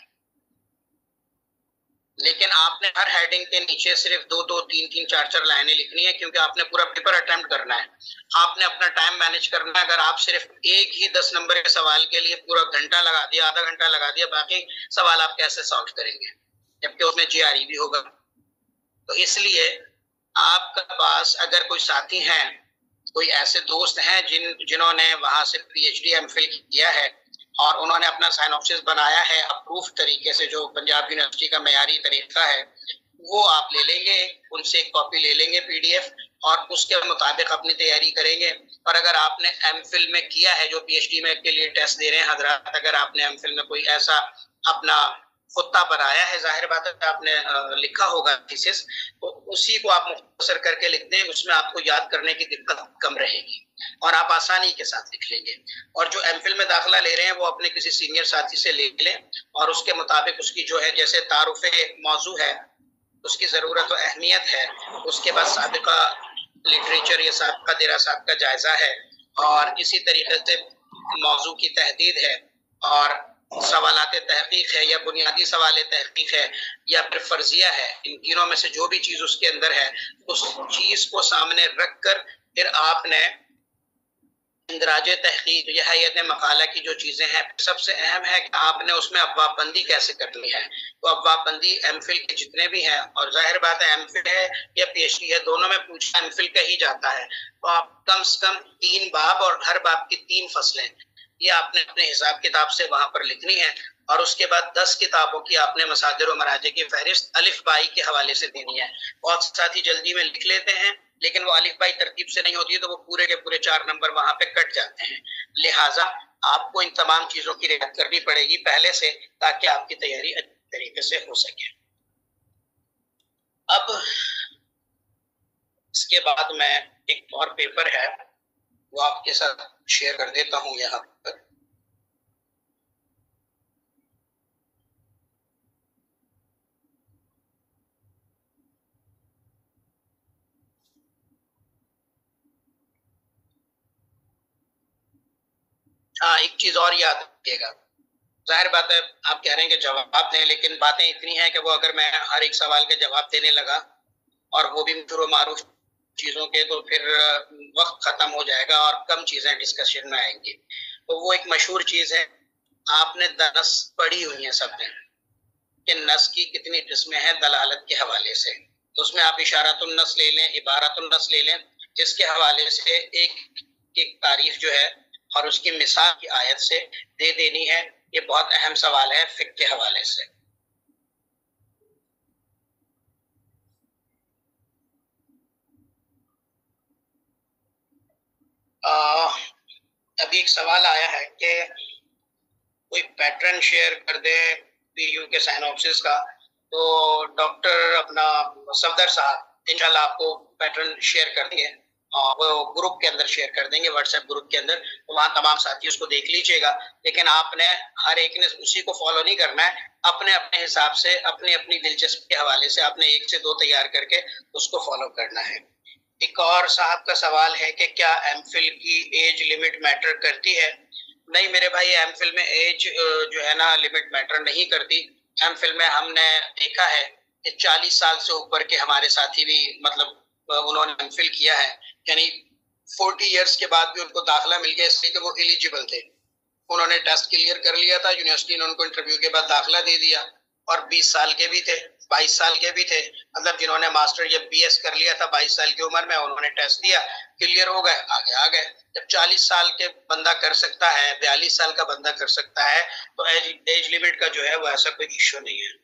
लेकिन आपने हर हेडिंग के नीचे सिर्फ दो दो तीन तीन चार चार लाइनें लिखनी है, क्योंकि आपने पूरा पेपर अटेम्प्ट करना है, आपने अपना टाइम मैनेज करना है। अगर आप सिर्फ एक ही दस नंबर के सवाल के लिए पूरा घंटा लगा दिया, आधा घंटा लगा दिया, बाकी सवाल आप कैसे सॉल्व करेंगे, जबकि उसमें जीआरई भी होगा। तो इसलिए आपके पास अगर कोई साथी हैं, कोई ऐसे दोस्त हैं जिन जिन्होंने वहां से पीएचडी एमफिल किया है और उन्होंने अपना साइनॉप्सिस बनाया है अप्रूव तरीके से, जो पंजाब यूनिवर्सिटी का मयारी तरीका है, वो आप ले लेंगे, उनसे एक कॉपी ले लेंगे पीडीएफ, और उसके मुताबिक अपनी तैयारी करेंगे। और अगर आपने एमफिल में किया है, जो पीएचडी में के लिए टेस्ट दे रहे हैं हजरात, अगर आपने एमफिल में कोई ऐसा अपना खुत्ता बनाया है, जाहिर बात है आपने लिखा होगा थीसिस, तो उसी को आप मुख्तसर करके लिख दें, उसमें आपको याद करने की दिक्कत कम रहेगी और आप आसानी के साथ लिख लेंगे। और जो एमफिल में दाखिला ले रहे हैं वो अपने किसी सीनियर साथी से ले लें और उसके मुताबिक उसकी जो है, जैसे तारुफ़े मौजू है उसकी ज़रूरत और अहमियत है, उसके बाद साबिका लिटरेचर या साबिका दिरासात का जायज़ा है, और इसी तरीके से मौजू की तहदीद है, और सवालाते तहकीक है या बुनियादी सवाल तहकीक है या फिर फर्जिया है, इन तीनों में से जो भी चीज़ उसके अंदर है उस चीज़ को सामने रख कर फिर आपने इंदराज तहकीक या हैयत मकाला की जो चीज़ें हैं, सबसे अहम है कि आपने उसमें अब्वाब बंदी कैसे करनी है। तो अब्वाब बंदी एमफिल के जितने भी हैं, और जाहिर बात है एमफिल है या पीएचडी है, दोनों में पूछा एमफिल का ही जाता है, तो आप कम से कम तीन बाब और हर बाब की तीन फसलें ये आपने अपने हिसाब किताब से वहां पर लिखनी है। और उसके बाद दस किताबों की आपने मसादिर और मराजे की फहरिस्त अलिफ बाई के हवाले से देनी है। बहुत साथी जल्दी में लिख लेते हैं, लेकिन वो अलिफ बाई तरतीब से नहीं होती है, तो वो पूरे के पूरे चार नंबर वहां पे कट जाते हैं। लिहाजा आपको इन तमाम चीजों की रियायत करनी पड़ेगी पहले से, ताकि आपकी तैयारी अच्छी तरीके से हो सके। अब इसके बाद मैं एक और पेपर है वो आपके साथ शेयर कर देता हूं यहाँ पर। हाँ, एक चीज और याद रखिएगा, जाहिर बात है आप कह रहे हैं कि जवाब दें, लेकिन बातें इतनी हैं कि वो अगर मैं हर एक सवाल के जवाब देने लगा और वो भी मशहूर मारूफ चीजों के तो फिर वक्त खत्म हो जाएगा और कम चीजें डिस्कशन में आएंगी। तो वो एक मशहूर चीज है, आपने नस पढ़ी हुई है सबने कि नस की कितनी किस्में हैं दलालत के हवाले से। तो उसमें आप इशारतुन नस ले लें, इबारतुन नस ले लें, इसके हवाले से एक एक तारीफ जो है और उसकी मिसाल की आयत से दे देनी है। ये बहुत अहम सवाल है फिक्र के हवाले से। आ, अभी एक सवाल आया है कि कोई पैटर्न शेयर कर दे पीयू के साइनॉप्सिस का, तो डॉक्टर अपना सफदर साहब इंशाल्लाह आपको पैटर्न शेयर कर देंगे और वो ग्रुप के अंदर शेयर कर देंगे, व्हाट्सएप ग्रुप के अंदर, तो वहाँ तमाम साथी उसको देख लीजिएगा। लेकिन आपने हर एक ने उसी को फॉलो नहीं करना है, अपने अपने हिसाब से अपनी अपनी दिलचस्पी के हवाले से आपने एक से दो तैयार करके उसको फॉलो करना है। एक और साहब का सवाल है कि क्या एमफिल की एज लिमिट मैटर करती है? नहीं मेरे भाई, एमफिल में एज जो है ना लिमिट मैटर नहीं करती। एमफिल में हमने देखा है कि चालीस साल से ऊपर के हमारे साथी भी मतलब उन्होंने एमफिल किया है, यानी चालीस इयर्स के बाद भी उनको दाखिला मिल गया इसलिए कि वो एलिजिबल थे। उन्होंने टेस्ट क्लियर कर लिया था, यूनिवर्सिटी ने उनको इंटरव्यू के बाद दाखिला दे दिया, और बीस साल के भी थे, बाईस साल के भी थे, मतलब जिन्होंने मास्टर या बीएस कर लिया था बाईस साल की उम्र में, उन्होंने टेस्ट दिया, क्लियर हो गए, आगे आ गए। जब चालीस साल के बंदा कर सकता है, बयालीस साल का बंदा कर सकता है, तो एज, एज लिमिट का जो है वो ऐसा कोई इश्यू नहीं है।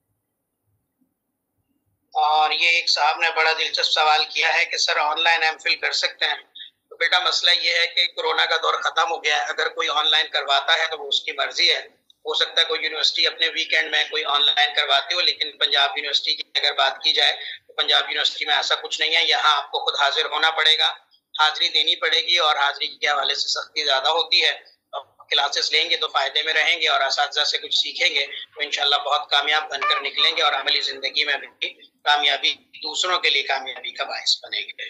और ये एक साहब ने बड़ा दिलचस्प सवाल किया है कि सर ऑनलाइन एमफिल कर सकते हैं? तो बेटा मसला ये है कि कोरोना का दौर खत्म हो गया है, अगर कोई ऑनलाइन करवाता है तो वो उसकी मर्जी है। हो सकता है कोई यूनिवर्सिटी अपने वीकेंड में कोई ऑनलाइन करवाती हो, लेकिन पंजाब यूनिवर्सिटी की अगर बात की जाए तो पंजाब यूनिवर्सिटी में ऐसा कुछ नहीं है। यहाँ आपको खुद हाजिर होना पड़ेगा, हाजिरी देनी पड़ेगी, और हाजिरी के हवाले से सख्ती ज्यादा होती है। क्लासेस लेंगे तो फायदे में रहेंगे और असातिज़ा से कुछ सीखेंगे तो इंशाल्लाह बहुत कामयाब बनकर निकलेंगे और अमली जिंदगी में भी कामयाबी, दूसरों के लिए कामयाबी का बायस बनेंगे।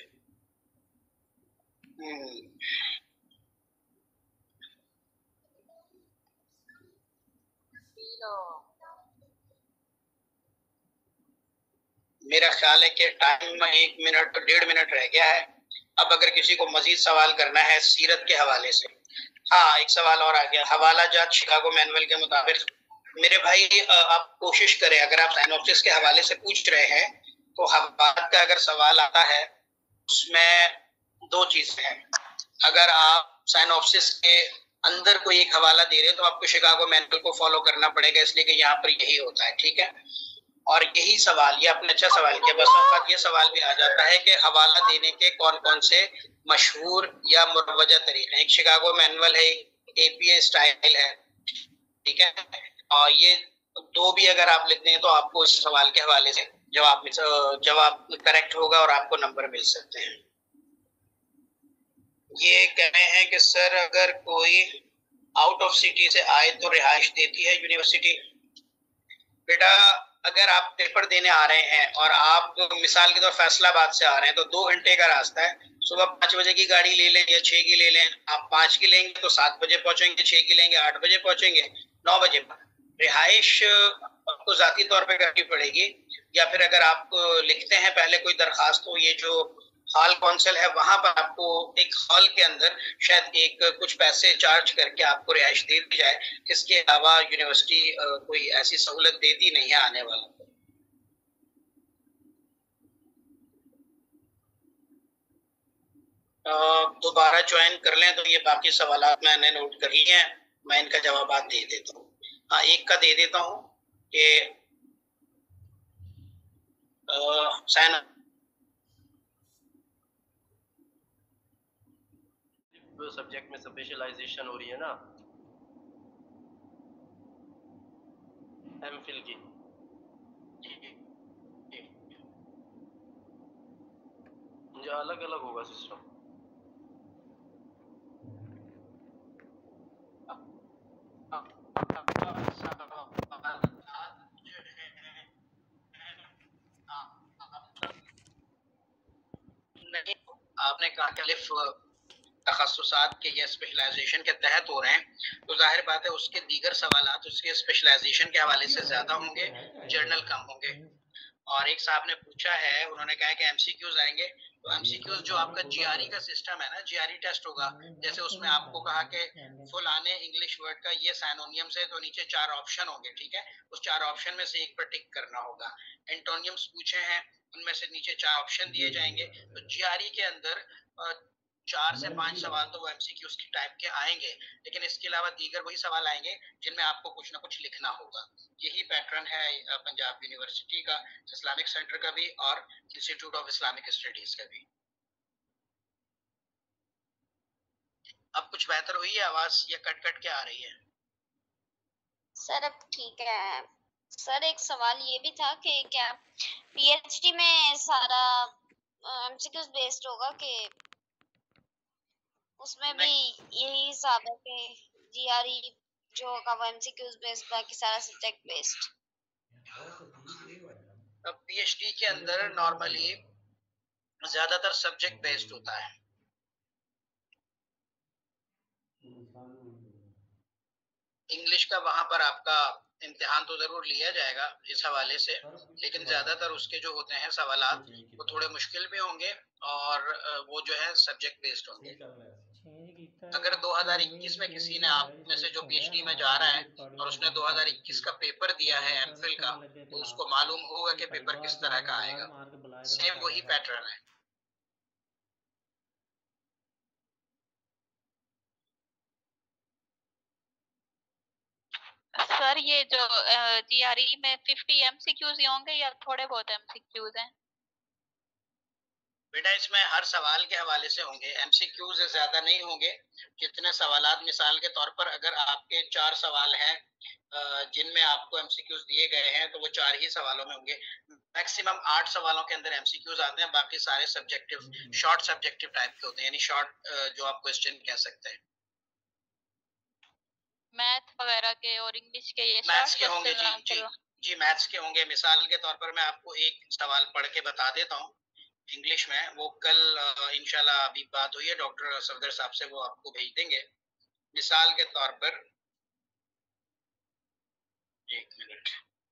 मेरा ख्याल है कि टाइम में एक मिनट डेढ़ मिनट रह गया है। अब अगर किसी को मजीद सवाल करना है सीरत के हवाले से। हाँ, एक सवाल और आ गया, हवाला जात शिकागो मैनुअल के मुताबिक। मेरे भाई आप कोशिश करें, अगर आप साइनॉप्सिस के हवाले से पूछ रहे हैं तो हवाला का अगर सवाल आता है उसमें दो चीजें हैं। अगर आप साइनॉप्सिस के अंदर कोई एक हवाला दे रहे हैं तो आपको शिकागो मैनुअल को फॉलो करना पड़ेगा, इसलिए कि यहाँ पर यही होता है, ठीक है। और यही सवाल, ये आपने अच्छा सवाल किया, बस वक्त ये सवाल भी आ जाता है कि हवाला देने के कौन कौन से मशहूर या मुरवजा तरीके हैं। एक शिकागो मैनुअल है, एपीए स्टाइल है, ठीक है। और ये दो भी अगर आप लिखते हैं तो आपको इस सवाल के हवाले से जवाब जवाब करेक्ट होगा और आपको नंबर मिल सकते हैं। ये कह रहे हैं कि सर अगर कोई आउट ऑफ सिटी से आए तो रिहाइश देती है यूनिवर्सिटी? बेटा अगर आप पेपर देने आ रहे हैं और आप मिसाल के तौर फैसलाबाद से आ रहे हैं तो दो घंटे का रास्ता है, सुबह पाँच बजे की गाड़ी ले लें या छः की ले लें। आप पाँच की लेंगे तो सात बजे पहुंचेंगे, छः की लेंगे आठ बजे पहुंचेंगे, नौ बजे रिहाइश आपको जाती तौर पे करनी पड़ेगी। या फिर अगर आप लिखते हैं पहले कोई दरखास्त, तो ये जो हॉल काउंसिल है वहां पर आपको एक हॉल के अंदर शायद एक कुछ पैसे चार्ज करके आपको रिहाइश दे दी जाए। इसके अलावा यूनिवर्सिटी कोई ऐसी सहूलत देती नहीं है आने वालों को। दोबारा ज्वाइन कर लें तो ये बाकी सवाल मैंने नोट कर लिए हैं, मैं इनका जवाब दे देता हूँ। हाँ, एक का दे देता हूँ कि साइन सब्जेक्ट में स्पेशलाइजेशन हो रही है ना एमफिल की, मुझे अलग अलग होगा सिस्टम। नहीं, आपने कहा कि अलिफ तखस्सुसात के या स्पेशलाइजेशन के तहत हो रहे हैं, तो जाहिर बात है उसके दीगर सवालात उसके स्पेशलाइजेशन के हवाले से ज्यादा होंगे, जर्नल कम होंगे। और एक साहब ने पूछा है, उन्होंने कहा कि एमसीक्यूज आएंगे, तो एमसीक्यूज जो आपका जीआरई का सिस्टम है ना, जीआरई टेस्ट होगा, जैसे उसमें आपको कहा कि फुलाने इंग्लिश वर्ड का ये साइनोनियम्स है, तो नीचे चार ऑप्शन होंगे, ठीक है, उस चार ऑप्शन में से एक पर टिक करना होगा। एंटोनियम्स पूछे हैं, उनमें से नीचे चार ऑप्शन दिए जाएंगे। तो जीआरई के अंदर चार से पांच सवाल तो वो एमसीक्यूज की टाइप के आएंगे, लेकिन इसके अलावा दीगर वही सवाल आएंगे जिनमें आपको कुछ ना कुछ लिखना होगा। यही पैटर्न है पंजाब यूनिवर्सिटी का, इस्लामिक सेंटर का भी और इंस्टीट्यूट ऑफ इस्लामिक स्टडीज का भी। अब कुछ बेहतर हुई है आवाज या कट कट के आ रही है? सर अब ठीक है। सर एक सवाल ये भी था कि क्या पीएचडी में सारा एमसीक्यूज बेस्ड होगा कि उसमें भी यही हिसाब है कि जीआरई जो होगा वो एमसीक्यूज बेस्ड, बाकी सारा सब्जेक्ट बेस्ड? अब पीएचडी के अंदर नॉर्मली ज्यादातर सब्जेक्ट बेस्ड होता है। इंग्लिश का वहां पर आपका इम्तिहान तो जरूर लिया जाएगा इस हवाले से, लेकिन ज्यादातर उसके जो होते हैं सवालात वो थोड़े मुश्किल भी होंगे और वो जो है सब्जेक्ट बेस्ड होंगे। अगर दो हज़ार इक्कीस में किसी ने, आप में से जो पीएचडी में जा रहा है और उसने दो हज़ार इक्कीस का पेपर दिया है एमफिल का, तो उसको मालूम होगा कि पेपर किस तरह का आएगा। सेम वही पैटर्न है। सर ये जो जीआरई में फिफ्टी एमसीक्यूज ही होंगे या थोड़े बहुत एमसीक्यूज हैं? बेटा इसमें हर सवाल के हवाले से होंगे, एमसीक्यूज ज्यादा नहीं होंगे। जितने सवालात, मिसाल के तौर पर अगर आपके चार सवाल हैं जिनमें आपको एमसीक्यूज दिए गए हैं, तो वो चार ही सवालों में होंगे। मैक्सिमम आठ सवालों के अंदर एमसीक्यूज आते हैं, बाकी सारे सब्जेक्टिव, शॉर्ट सब्जेक्टिव टाइप के होते हैं, यानी शॉर्ट जो आप क्वेश्चन कह सकते हैं। मैथ वगैरह के और इंग्लिश के ये मैथ्स के होंगे जी जी जी मैथ्स के होंगे। मिसाल के तौर पर मैं आपको एक सवाल पढ़ के बता देता हूँ इंग्लिश में, वो कल इंशाल्लाह अभी बात हुई है डॉक्टर सफदर साहब से, वो आपको भेज देंगे। मिसाल के तौर पर, एक मिनट,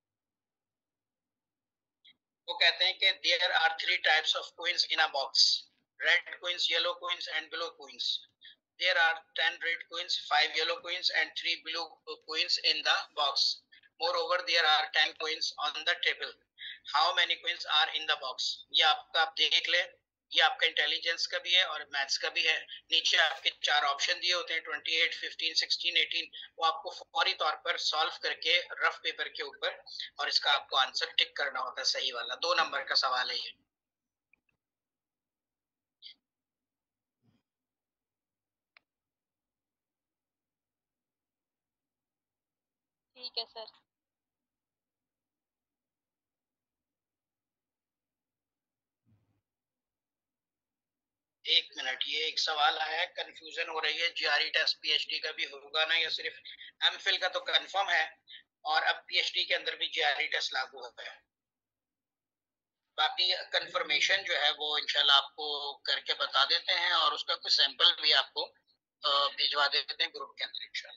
वो कहते हैं कि there are three types of coins in a box: red coins, yellow coins and blue coins. There are ten red coins, five yellow coins and three blue coins in the box. Moreover, there are ten coins on the table. How many coins are in the box? ये आपका, आप देख ले, ये आपका intelligence का भी है और मैथ्स का भी है। नीचे आपके चार ऑप्शन दिए होते हैं, अट्ठाईस, पंद्रह, सोलह, अठारह। वो आपको फौरी तौर पर सॉल्व करके रफ पेपर के ऊपर, और इसका आपको आंसर टिक करना होता है सही वाला। दो नंबर का सवाल है ये। ठीक है सर। एक मिनट, ये एक सवाल आया है, कंफ्यूजन हो रही है, जीआरई टेस्ट पीएचडी का भी होगा ना या सिर्फ एमफिल का? तो कंफर्म है, और अब पीएचडी के अंदर भी जीआरई टेस्ट लागू होता है। बाकी कंफर्मेशन जो है वो इंशाल्लाह आपको करके बता देते हैं, और उसका कुछ सैंपल भी आपको भिजवा देते हैं ग्रुप के अंदर इंशाल्लाह।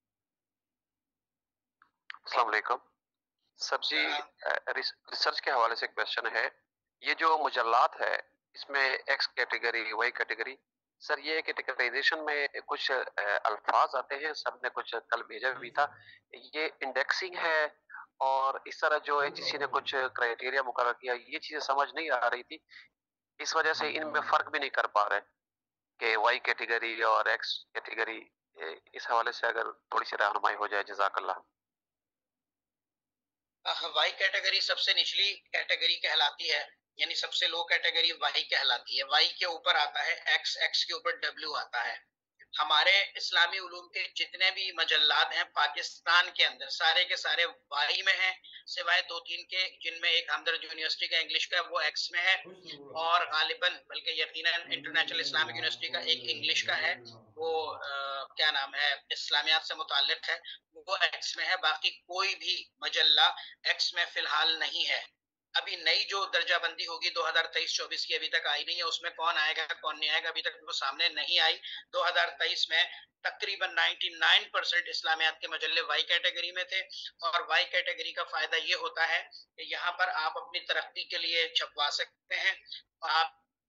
अस्सलाम वालेकुम सर जी, रिसर्च के हवाले से क्वेश्चन है, ये जो मुजल्लात है इसमें X category, Y category, sir ये कैटेगराइजेशन में कुछ अल्फाज आते हैं, सर ने कुछ कल भेजा भी था, ये इंडेक्सिंग है और इस तरह जो है किसी ने कुछ क्राइटेरिया मुकर्रर किया, ये चीजें समझ नहीं आ रही थी, इस वजह से इनमें फर्क भी नहीं कर पा रहे कि वाई कैटेगरी और एक्स कैटेगरी, इस हवाले से अगर थोड़ी सी रहनुमाई हो जाए, जज़ाकल्लाह। वाई कैटेगरी सबसे निचली कैटेगरी कहलाती है, यानी सबसे लो कैटेगरी वाई कहलाती है। वाई के ऊपर आता है एक्स, एक्स के ऊपर डब्ल्यू आता है। हमारे इस्लामी उलूम के जितने भी मजल्लात हैं पाकिस्तान के अंदर, सारे के सारे वाई में हैं, सिवाय दो तीन के जिनमें एक हमदर्द यूनिवर्सिटी का इंग्लिश का वो एक्स में है, और गालिबन बल्कि यकीनन इंटरनेशनल इस्लामिक यूनिवर्सिटी का एक इंग्लिश का है, वो आ, क्या नाम है, इस्लामियात से मुताल्लिक है, वो एक्स में है। बाकी कोई भी मजल्ला एक्स में फिलहाल नहीं है। अभी नई जो दर्जाबंदी होगी दो हज़ार तेईस चौबीस की, अभी तक आई नहीं है, उसमें कौन आएगा कौन नहीं आएगा अभी तक वो सामने नहीं आई। दो हज़ार तेईस में तकरीबन निन्यानवे परसेंट इस्लामियात के मजल्ले वाई कैटेगरी में थे, और वाई कैटेगरी का फायदा ये होता है कि यहाँ पर आप अपनी तरक्की के लिए छपवा सकते हैं, आप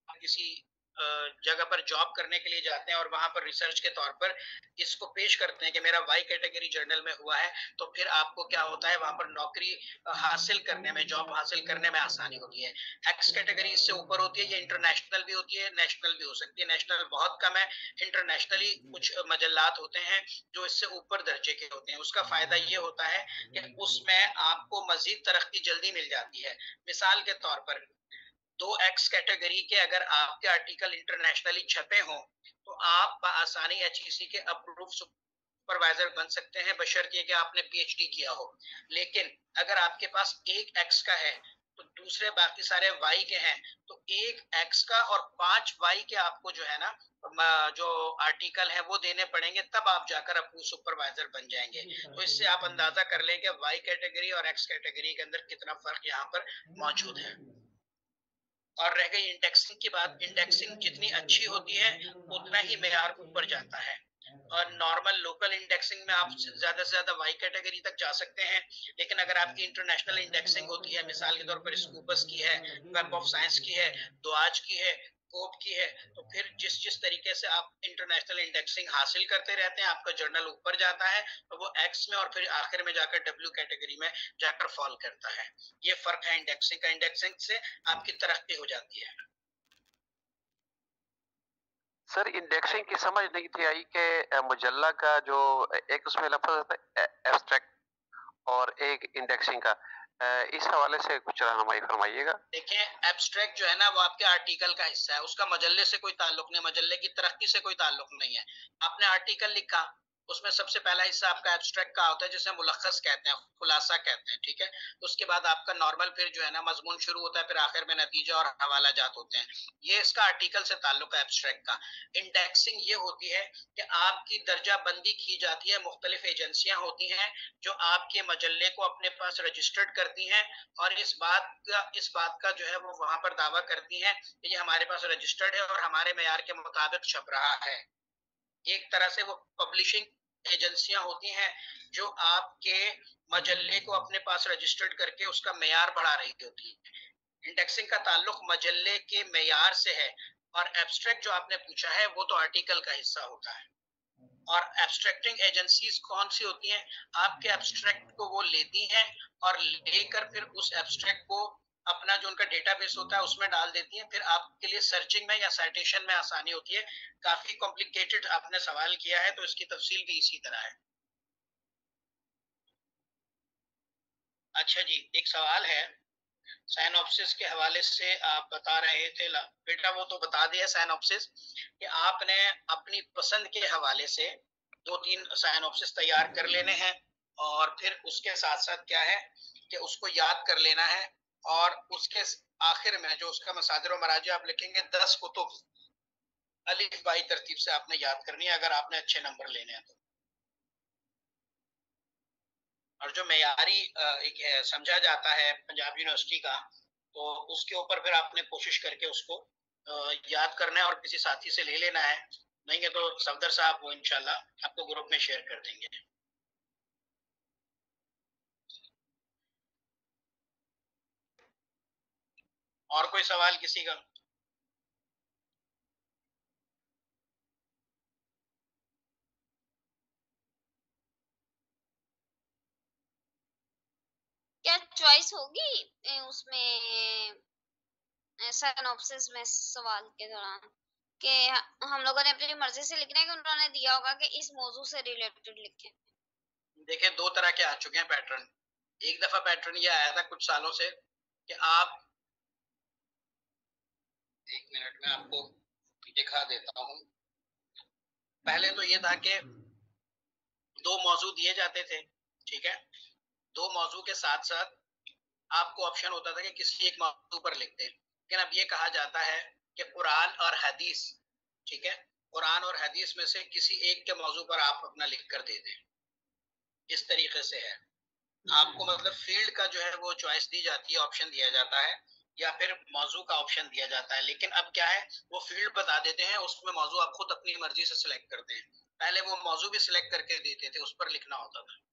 किसी जगह पर जॉब करने के लिए जाते हैं और वहां पर रिसर्च के तौर पर इसको पेश करते हैं कि मेरा वाई कैटेगरी जर्नल में हुआ है, तो फिर आपको क्या होता है, वहां पर नौकरी हासिल करने में, जॉब हासिल करने में आसानी होती है। एक्स कैटेगरी इससे ऊपर होती है, ये इंटरनेशनल भी होती है, नेशनल भी हो सकती है। नेशनल बहुत कम है, इंटरनेशनली कुछ मजल्लात होते हैं जो इससे ऊपर दर्जे के होते हैं। उसका फायदा ये होता है कि उसमें आपको मजीद तरक्की जल्दी मिल जाती है। मिसाल के तौर पर दो एक्स कैटेगरी के अगर आपके आर्टिकल इंटरनेशनली छपे हों तो आप बआसानी एचईसी के अप्रूव सुपरवाइजर बन सकते हैं, बशर्ते कि आपने पीएचडी किया हो। लेकिन अगर आपके पास एक एक्स का है तो दूसरे बाकी सारे वाई के हैं, तो एक एक्स का और पांच वाई के आपको जो है ना जो आर्टिकल है वो देने पड़ेंगे, तब आप जाकर अप्रूव सुपरवाइजर बन जाएंगे। तो इससे आप अंदाजा कर लें कि वाई कैटेगरी और एक्स कैटेगरी के अंदर कितना फर्क यहाँ पर मौजूद है। और रह गई इंडेक्सिंग की बात, इंडेक्सिंग जितनी अच्छी होती है उतना ही मेयार ऊपर जाता है। और नॉर्मल लोकल इंडेक्सिंग में आप ज्यादा से ज्यादा वाई कैटेगरी तक जा सकते हैं, लेकिन अगर आपकी इंटरनेशनल इंडेक्सिंग होती है, मिसाल के तौर पर स्कूपस की है, वेब ऑफ साइंस की है, दुआज की है, कोप की है, तो फिर जिस जिस तरीके से आप इंटरनेशनल इंडेक्सिंग हासिल करते रहते हैं, आपका जर्नल ऊपर जाता है, तो वो एक्स में और फिर आखिर में जाकर डब्ल्यू कैटेगरी में जाकर फॉल करता है। ये फर्क है इंडेक्सिंग का। इंडेक्सिंग से आपकी तरक्की हो जाती है। सर इंडेक्सिंग की समझ नहीं थी आई कि मुजल्ला का जो एक उसमें लफ्ज होता है एब्स्ट्रैक्ट और एक इंडेक्सिंग का, इस हवाले से कुछ रहनुमाई फरमाइएगा। देखिए एब्स्ट्रैक्ट जो है ना वो आपके आर्टिकल का हिस्सा है, उसका मजल्ले से कोई ताल्लुक नहीं, मजल्ले की तरक्की से कोई ताल्लुक नहीं है। आपने आर्टिकल लिखा, उसमें सबसे पहला हिस्सा आपका एब्स्ट्रैक्ट का होता है जिसे मुलख्खस कहते हैं, खुलासा कहते हैं, ठीक है। तो उसके बाद आपका नॉर्मल फिर जो है ना मजमून शुरू होता है, फिर आखिर में नतीजा और हवाला जात होते हैं। ये इसका आर्टिकल से ताल्लुक है एब्स्ट्रैक्ट का। इंडेक्सिंग ये होती है कि आपकी दर्जा बंदी की जाती है, मुख्तलिफ एजेंसियां होती हैं जो आपके मजल्ले को अपने पास रजिस्टर्ड करती हैं और इस बात का इस बात का जो है वो वहां पर दावा करती हैं कि ये हमारे पास रजिस्टर्ड है और हमारे मेयार के मुताबिक छप रहा है। एक तरह से वो पब्लिशिंग एजेंसियां होती हैं जो आपके मजल्ले को अपने पास रजिस्टर्ड करके उसका मेयार बढ़ा रही होती है। इंडेक्सिंग का ताल्लुक मजल्ले के मेयार से है और एब्स्ट्रैक्ट जो आपने पूछा है वो तो आर्टिकल का हिस्सा होता है। और एब्स्ट्रैक्टिंग एजेंसीज कौन सी होती हैं? आपके एब्स्ट्रैक्ट को वो लेती हैं और लेकर फिर उस एब्स्ट्रैक्ट को अपना जो उनका डेटाबेस होता है उसमें डाल देती हैं, फिर आपके लिए सर्चिंग में या साइटेशन में आसानी होती है। काफी कॉम्प्लिकेटेड आपने सवाल किया है तो इसकी तफसील भी इसी तरह है। अच्छा जी, एक सवाल है साइनॉप्सिस के हवाले से, आप बता रहे थे बेटा, वो तो बता दिया साइनॉप्सिस कि आपने अपनी पसंद के हवाले से दो तीन साइनॉप्सिस तैयार कर लेने हैं और फिर उसके साथ साथ क्या है कि उसको याद कर लेना है और उसके आखिर में जो उसका मसादिर व मराजिया आप लिखेंगे, दस कुतुब अलिफ बाई तरतीब से आपने याद करनी है अगर आपने अच्छे नंबर लेने हैं तो। और जो मेयारी एक है, समझा जाता है पंजाब यूनिवर्सिटी का, तो उसके ऊपर फिर आपने कोशिश करके उसको याद करना है और किसी साथी से ले लेना है, नहीं है तो सफदर साहब वो इंशाल्लाह आपको ग्रुप में शेयर कर देंगे। और कोई सवाल किसी का? क्या चॉइस होगी उसमें सिनॉप्सिस में सवाल के दौरान कि हम लोगों ने अपनी मर्जी से लिखना है कि उन्होंने दिया होगा कि इस मौजू से रिलेटेड लिखें? देखिए दो तरह के आ चुके हैं पैटर्न। एक दफा पैटर्न ये आया था कुछ सालों से कि आप, एक मिनट में आपको दिखा देता हूँ। पहले तो ये था कि दो मौजू दिए जाते थे, ठीक है, दो मौजू के साथ साथ आपको ऑप्शन होता था कि किसी एक मौजू पर लिखते हैं। लेकिन अब ये कहा जाता है कि कुरान और हदीस, ठीक है, कुरान और हदीस में से किसी एक के मौजू पर आप अपना लिख कर दे दें। इस तरीके से है, आपको मतलब फील्ड का जो है वो चॉइस दी जाती है, ऑप्शन दिया जाता है, या फिर मौजू का ऑप्शन दिया जाता है। लेकिन अब क्या है, वो फील्ड बता देते हैं, उसमें मौजू आप खुद अपनी मर्जी से सिलेक्ट करते हैं। पहले वो मौजू भी सिलेक्ट करके देते थे, उस पर लिखना होता था।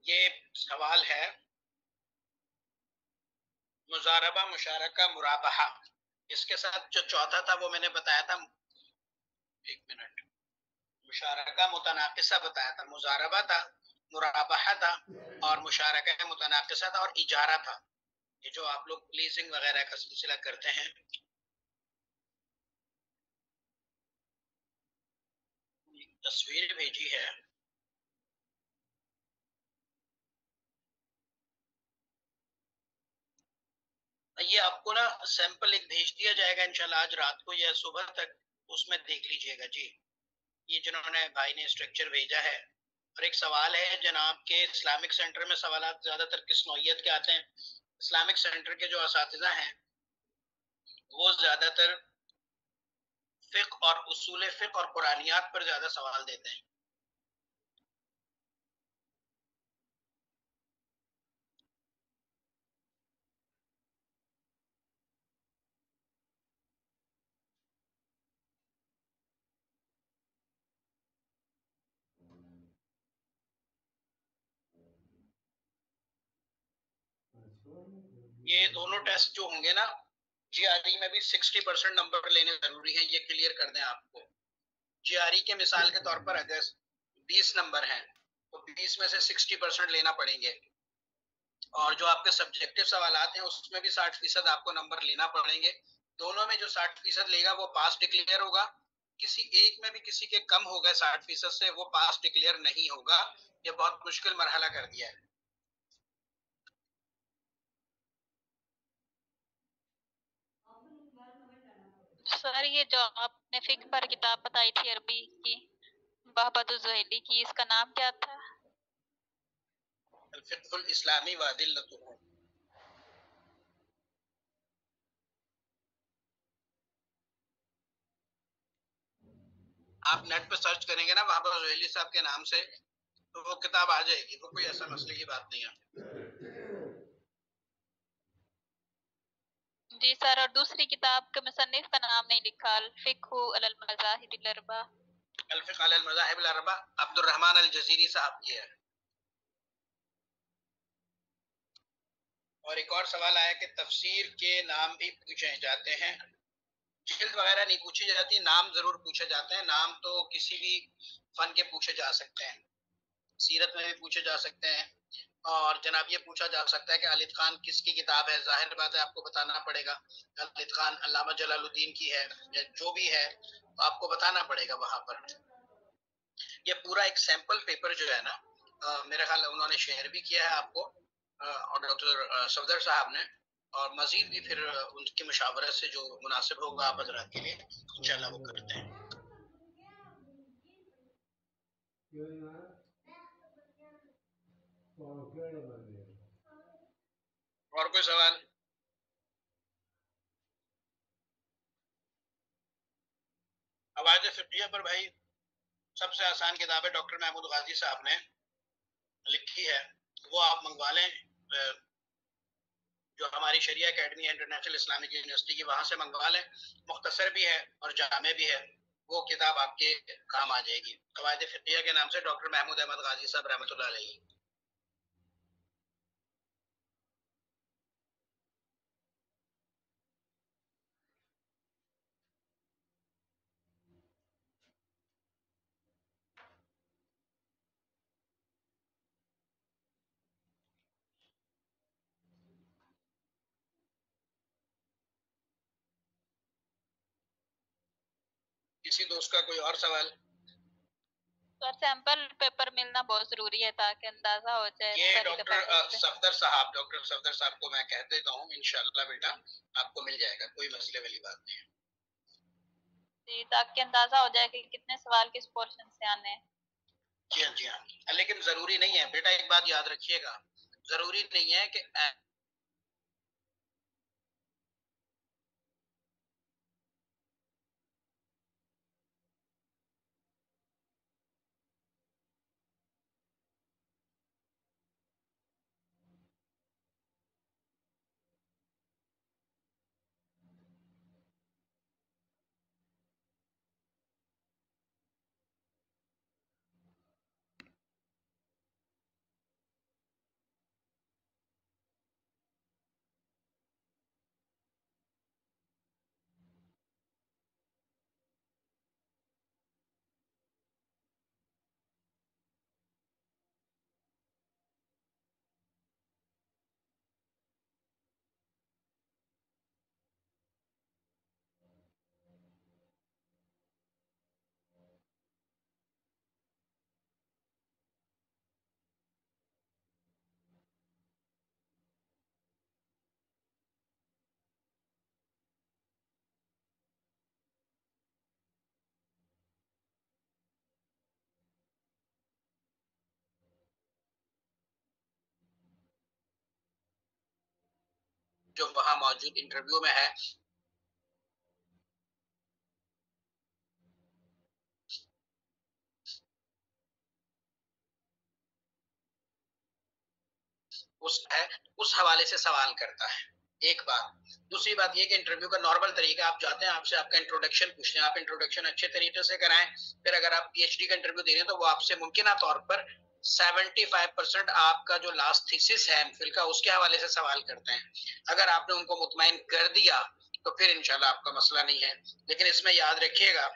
ये सवाल है मुजारबा, मुशारका, मुराबहा। इसके साथ जो चौथा था वो मैंने बताया था, एक मिनट, मुशारका मुतनाकिसा बताया था, मुजारबा था, मुराबहा था और मुशारका मुतनाकिसा था और इजारा था। ये जो आप लोग लीजिंग वगैरह का सिलसिला करते हैं, तस्वीर भेजी है, ये आपको ना सैंपल एक भेज दिया जाएगा इंशाल्लाह आज रात को या सुबह तक, उसमें देख लीजिएगा जी। ये जिन्होंने भाई ने स्ट्रक्चर भेजा है। और एक सवाल है जनाब के, इस्लामिक सेंटर में सवाल ज्यादातर किस नौइयत के आते हैं? इस्लामिक सेंटर के जो असातिज़ा हैं वो ज्यादातर फिक़्ह और उसूल फिक़्ह और कुरानियात पर ज्यादा सवाल देते हैं। ये दोनों टेस्ट जो होंगे ना, जीआरई में भी साठ परसेंट नंबर लेने जरूरी है, ये क्लियर कर दें आपको। जीआरई के मिसाल के तौर पर अगर बीस नंबर हैं तो बीस में से साठ परसेंट लेना पड़ेंगे, और जो आपके सब्जेक्टिव सवालात हैं उसमें भी साठ फीसद आपको नंबर लेना पड़ेंगे। दोनों में जो साठ फीसद लेगा वो पास डिक्लेयर होगा, किसी एक में भी किसी के कम हो गए साठ फीसद से वो पास डिक्लेयर नहीं होगा। ये बहुत मुश्किल मरहला कर दिया है। सर ये जो आपने फिक्र पर किताब बताई थी अरबी की, बहबद ज़ुहैली की, इसका नाम क्या था? अल-फिक़्हुल इस्लामी व अदिल्लतुहु। आप नेट पे सर्च करेंगे ना बहबद ज़ुहैली साहब के नाम से तो वो किताब आ जाएगी, वो कोई ऐसा मसले की बात नहीं है। जी सर, और दूसरी किताब के मुसन्निफ का नाम नहीं लिखा, अल-फिक़्हु अलल मज़ाहिबिल अरबा। अल-फिक़्ह अलल मज़ाहिबिल अरबा अब्दुर्रहमान अल-जज़ीरी साहब की है। और एक और सवाल आया कि तफसीर के नाम भी पूछे जाते हैं। जिल्द वगैरह नहीं पूछी जाती, नाम जरूर पूछे जाते हैं। नाम तो किसी भी फन के पूछे जा सकते हैं, सीरत में भी पूछे जा सकते हैं। और जनाब ये पूछा जा सकता है कि अल इत्क़ान किसकी किताब है? जाहिर बात है आपको बताना पड़ेगा अल इत्क़ान अल्लामा जलालुद्दीन की है या जो भी है, तो आपको बताना पड़ेगा वहां पर। ये पूरा एक सैंपल पेपर जो है ना, आ, मेरे ख्याल उन्होंने शेयर भी किया है आपको आ, और डॉक्टर सफदर साहब ने, और मजीद भी फिर उनकी मुशावरत से जो मुनासिब होगा आप हज़रात के लिए इंशाल्लाह वो करते हैं। और कोई सवाल? अवाइद फिक़हिया पर भाई सबसे आसान किताब है डॉक्टर महमूद गाजी साहब ने लिखी है, वो आप मंगवा लें। जो हमारी शरिया एकेडमी है इंटरनेशनल इस्लामिक यूनिवर्सिटी की, वहां से मंगवा लें। मुख्तसर भी है और जामे भी है, वो किताब आपके काम आ जाएगी। कवायद फिक़हिया के नाम से डॉक्टर महमूद अहमद गाजी साहब रहमतुल्लाह अलैहि। किसी दोस्त का कोई और सवाल? सर सैंपल पेपर मिलना बहुत जरूरी है ताकि अंदाजा हो जाए। ये डॉक्टर सफदर साहब, डॉक्टर सफदर साहब को मैं कह देता हूँ, इंशाल्लाह बेटा आपको मिल जाएगा, कोई मसले वाली बात नहीं है जी, ताकि अंदाजा हो जाए कि कितने सवाल किस पोर्शन से आने हैं। जी हाँ, जी हाँ। लेकिन जरूरी नहीं है बेटा, एक बात याद रखिएगा, जरूरी नहीं है कि जो वहां मौजूद इंटरव्यू में है उस है उस हवाले से सवाल करता है। एक बात। दूसरी बात ये कि इंटरव्यू का नॉर्मल तरीका, आप जाते हैं, आपसे आपका इंट्रोडक्शन पूछते हैं, आप इंट्रोडक्शन अच्छे तरीके से कराएं। फिर अगर आप पीएचडी का इंटरव्यू दे रहे हैं तो वो आपसे मुमकिन तौर पर पचहत्तर परसेंट आपका जो लास्ट थीसिस है एमफिल का उसके हवाले से सवाल करते हैं। अगर आपने उनको मुतमईन कर दिया तो फिर इंशाल्लाह आपका मसला नहीं है। लेकिन इसमें याद रखिएगा,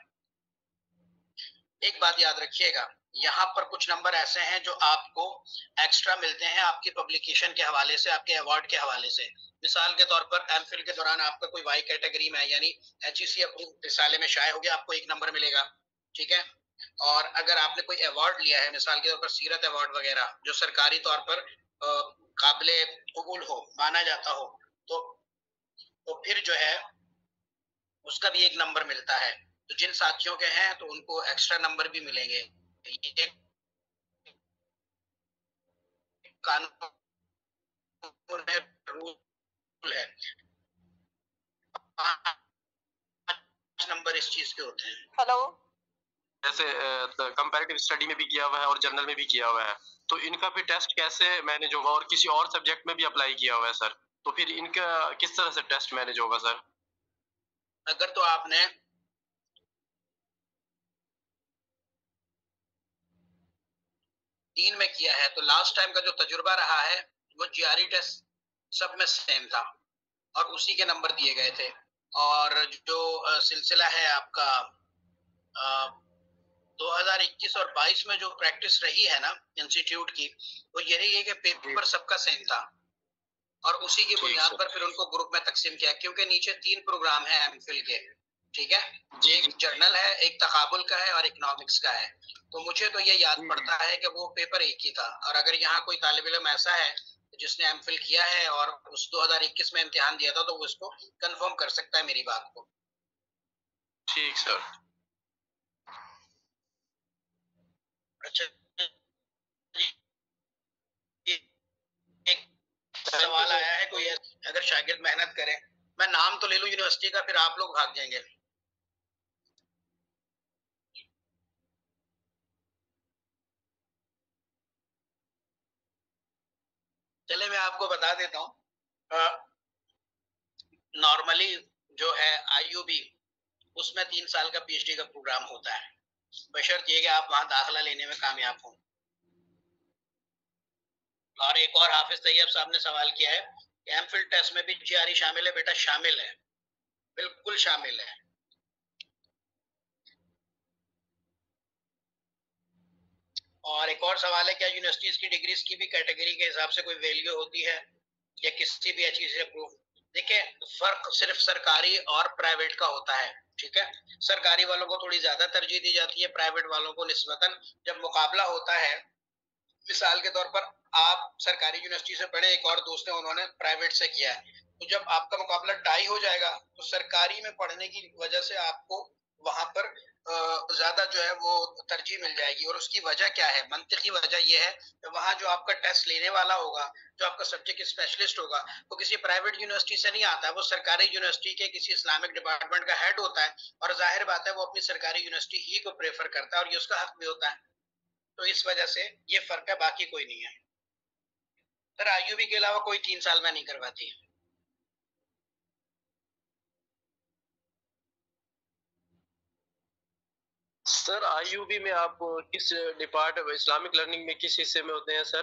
एक बात याद रखिएगा, यहाँ पर कुछ नंबर ऐसे हैं जो आपको एक्स्ट्रा मिलते हैं आपकी पब्लिकेशन के हवाले से, आपके अवार्ड के हवाले से। मिसाल के तौर पर एमफिल के दौरान आपका कोई वाई कैटेगरी में है, यानी एचईसी अप्रूव रिसाले में शाये हो गया, आपको एक नंबर मिलेगा, ठीक है। और अगर आपने कोई अवार्ड लिया है, मिसाल के तौर पर सीरत अवार्ड वगैरह, जो सरकारी तौर पर काबिले कबूल हो, माना जाता हो, तो तो फिर जो है उसका भी एक नंबर मिलता है। तो जिन साथियों के हैं तो उनको एक्स्ट्रा नंबर भी मिलेंगे। ये कानून है, रूल है। पांच नंबर इस चीज के होते हैं। हेलो, जैसे कंपैरेटिव स्टडी में भी किया हुआ है और जर्नल में भी किया हुआ है, तो इनका फिर टेस्ट कैसे मैनेज होगा? और किसी और सब्जेक्ट में भी अप्लाई किया हुआ है सर, तो फिर इनका किस तरह से टेस्ट मैनेज होगा सर? अगर तो आपने तीन में किया है तो लास्ट टाइम का जो तजुर्बा रहा है वो जीआरई टेस्ट सब में सेम था और उसी के नंबर दिए गए थे। और जो सिलसिला है आपका आ, दो हज़ार इक्कीस और बाईस में जो प्रैक्टिस रही है ना इंस्टीट्यूट की, वो यही है कि पेपर सबका सेम था और उसी की बुनियाद पर फिर उनको ग्रुप में तकसीम किया, क्योंकि नीचे तीन प्रोग्राम है एमफिल के, ठीक है। एक जर्नल है, एक तकाबुल का है और इकोनॉमिक्स का है। तो मुझे तो ये याद पड़ता है कि वो पेपर एक ही था। और अगर यहाँ कोई तालिब इल्म ऐसा है जिसने एमफिल किया है और उस दो हज़ार इक्कीस में इम्तिहान दिया था तो वो इसको कंफर्म कर सकता है मेरी बात को। ठीक सर। अच्छा, एक सवाल आया है, कोई अगर शागिर्द मेहनत करे, मैं नाम तो ले लूं यूनिवर्सिटी का, फिर आप लोग भाग जाएंगे। चले मैं आपको बता देता हूँ। नॉर्मली जो है आईयूबी उसमें तीन साल का पीएचडी का प्रोग्राम होता है, बशर्त ये कि आप वहां दाखिला लेने में कामयाब हों। और एक और हाफिज तैयब साहब ने सवाल किया है कि एमफिल टेस्ट में भी जीआरई शामिल है? बेटा शामिल है, बिल्कुल शामिल है। और एक और सवाल है, क्या यूनिवर्सिटीज की डिग्रीज की भी कैटेगरी के हिसाब से कोई वैल्यू होती है या किसी भी चीज से प्रूफ? देखिए, फर्क सिर्फ सरकारी और प्राइवेट का होता है, ठीक है। सरकारी वालों को थोड़ी ज्यादा तरजीह दी जाती है, प्राइवेट वालों को निस्बतन। जब मुकाबला होता है, मिसाल के तौर पर आप सरकारी यूनिवर्सिटी से पढ़े, एक और दोस्त है उन्होंने प्राइवेट से किया है, तो जब आपका मुकाबला टाई हो जाएगा तो सरकारी में पढ़ने की वजह से आपको वहां पर ज्यादा जो है वो तरजीह मिल जाएगी। और उसकी वजह क्या है? मंतिकी वजह यह है कि वहां जो आपका टेस्ट लेने वाला होगा, जो आपका सब्जेक्ट स्पेशलिस्ट होगा, वो किसी प्राइवेट यूनिवर्सिटी से नहीं आता है, वो सरकारी यूनिवर्सिटी के किसी इस्लामिक डिपार्टमेंट का हेड होता है। और जाहिर बात है वो अपनी सरकारी यूनिवर्सिटी ही को प्रेफर करता है और ये उसका हक भी होता है। तो इस वजह से ये फर्क है, बाकी कोई नहीं है सर। आईयूबी के अलावा कोई तीन साल में नहीं करवाती। सर आईयूबी में आप किस डिपार्टमेंट, इस्लामिक लर्निंग में किस हिस्से में होते हैं सर?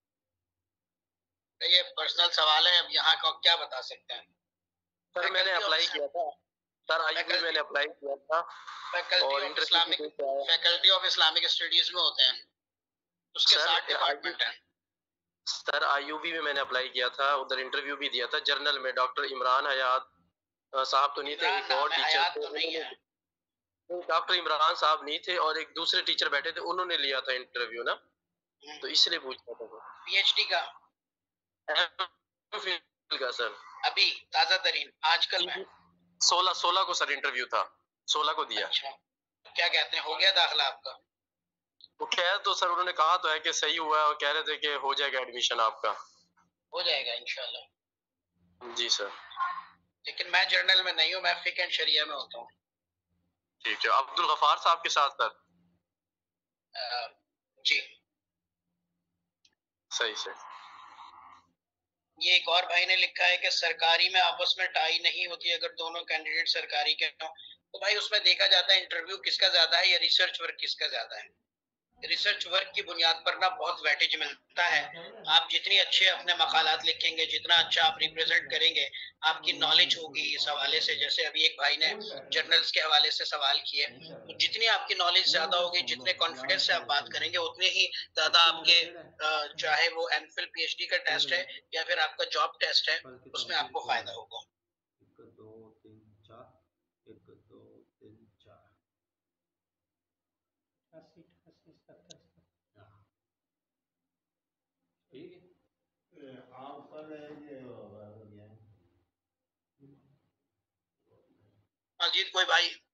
ये पर्सनल सवाल है, अब यहाँ का क्या बता सकते हैं सर? मैंने अप्लाई किया था सर, आईयूबी मैंने अप्लाई किया था। Faculty of Islamic faculty of Islamic studies में होते हैं, उसके साथ डिपार्टमेंट है सर। आईयूबी में मैंने अप्लाई किया था, उधर इंटरव्यू भी दिया था। जर्नल में डॉक्टर इमरान हयात साहब तो नहीं थे, एक और टीचर थे, डॉक्टर इमरान साहब नहीं थे और एक दूसरे टीचर बैठे थे, उन्होंने लिया था इंटरव्यू ना, तो इसलिए पूछा था। पीएचडी का का सर अभी ताजा तरीन आजकल में सोलह सोलह को सर इंटरव्यू था, सोलह को दिया। अच्छा, क्या कहते हैं, हो गया दाखिला आपका? वो कह तो सर उन्होंने कहा तो है कि सही हुआ है और कह रहे थे कि हो जाएगा एडमिशन आपका। हो जाएगा इंशाल्लाह। जी सर। लेकिन मैं जर्नल में नहीं हूँ, मैं फिक एंड शरिया में होता हूँ। ठीक है, अब्दुल गफार साहब के साथ सर। जी सही से। ये एक और भाई ने लिखा है कि सरकारी में आपस में टाई नहीं होती अगर दोनों कैंडिडेट सरकारी के हों, तो भाई उसमें देखा जाता है इंटरव्यू किसका ज्यादा है या रिसर्च वर्क किसका ज्यादा है। रिसर्च वर्क की बुनियाद पर ना बहुत वेटेज मिलता है। आप जितनी अच्छे अपने मकालात लिखेंगे, जितना अच्छा आप रिप्रेजेंट करेंगे, आपकी नॉलेज होगी इस हवाले से। जैसे अभी एक भाई ने जर्नल्स के हवाले से सवाल किए, तो जितनी आपकी नॉलेज ज्यादा होगी, जितने कॉन्फिडेंस से आप बात करेंगे, उतने ही ज्यादा आपके चाहे वो एमफिल पीएचडी का टेस्ट है या फिर आपका जॉब टेस्ट है, उसमें आपको फायदा होगा। एक दो तीन चार, एक दो तीन चार, अठासी अठासी सत्तासी। ठीक है, आप पर ये मजीद कोई भाई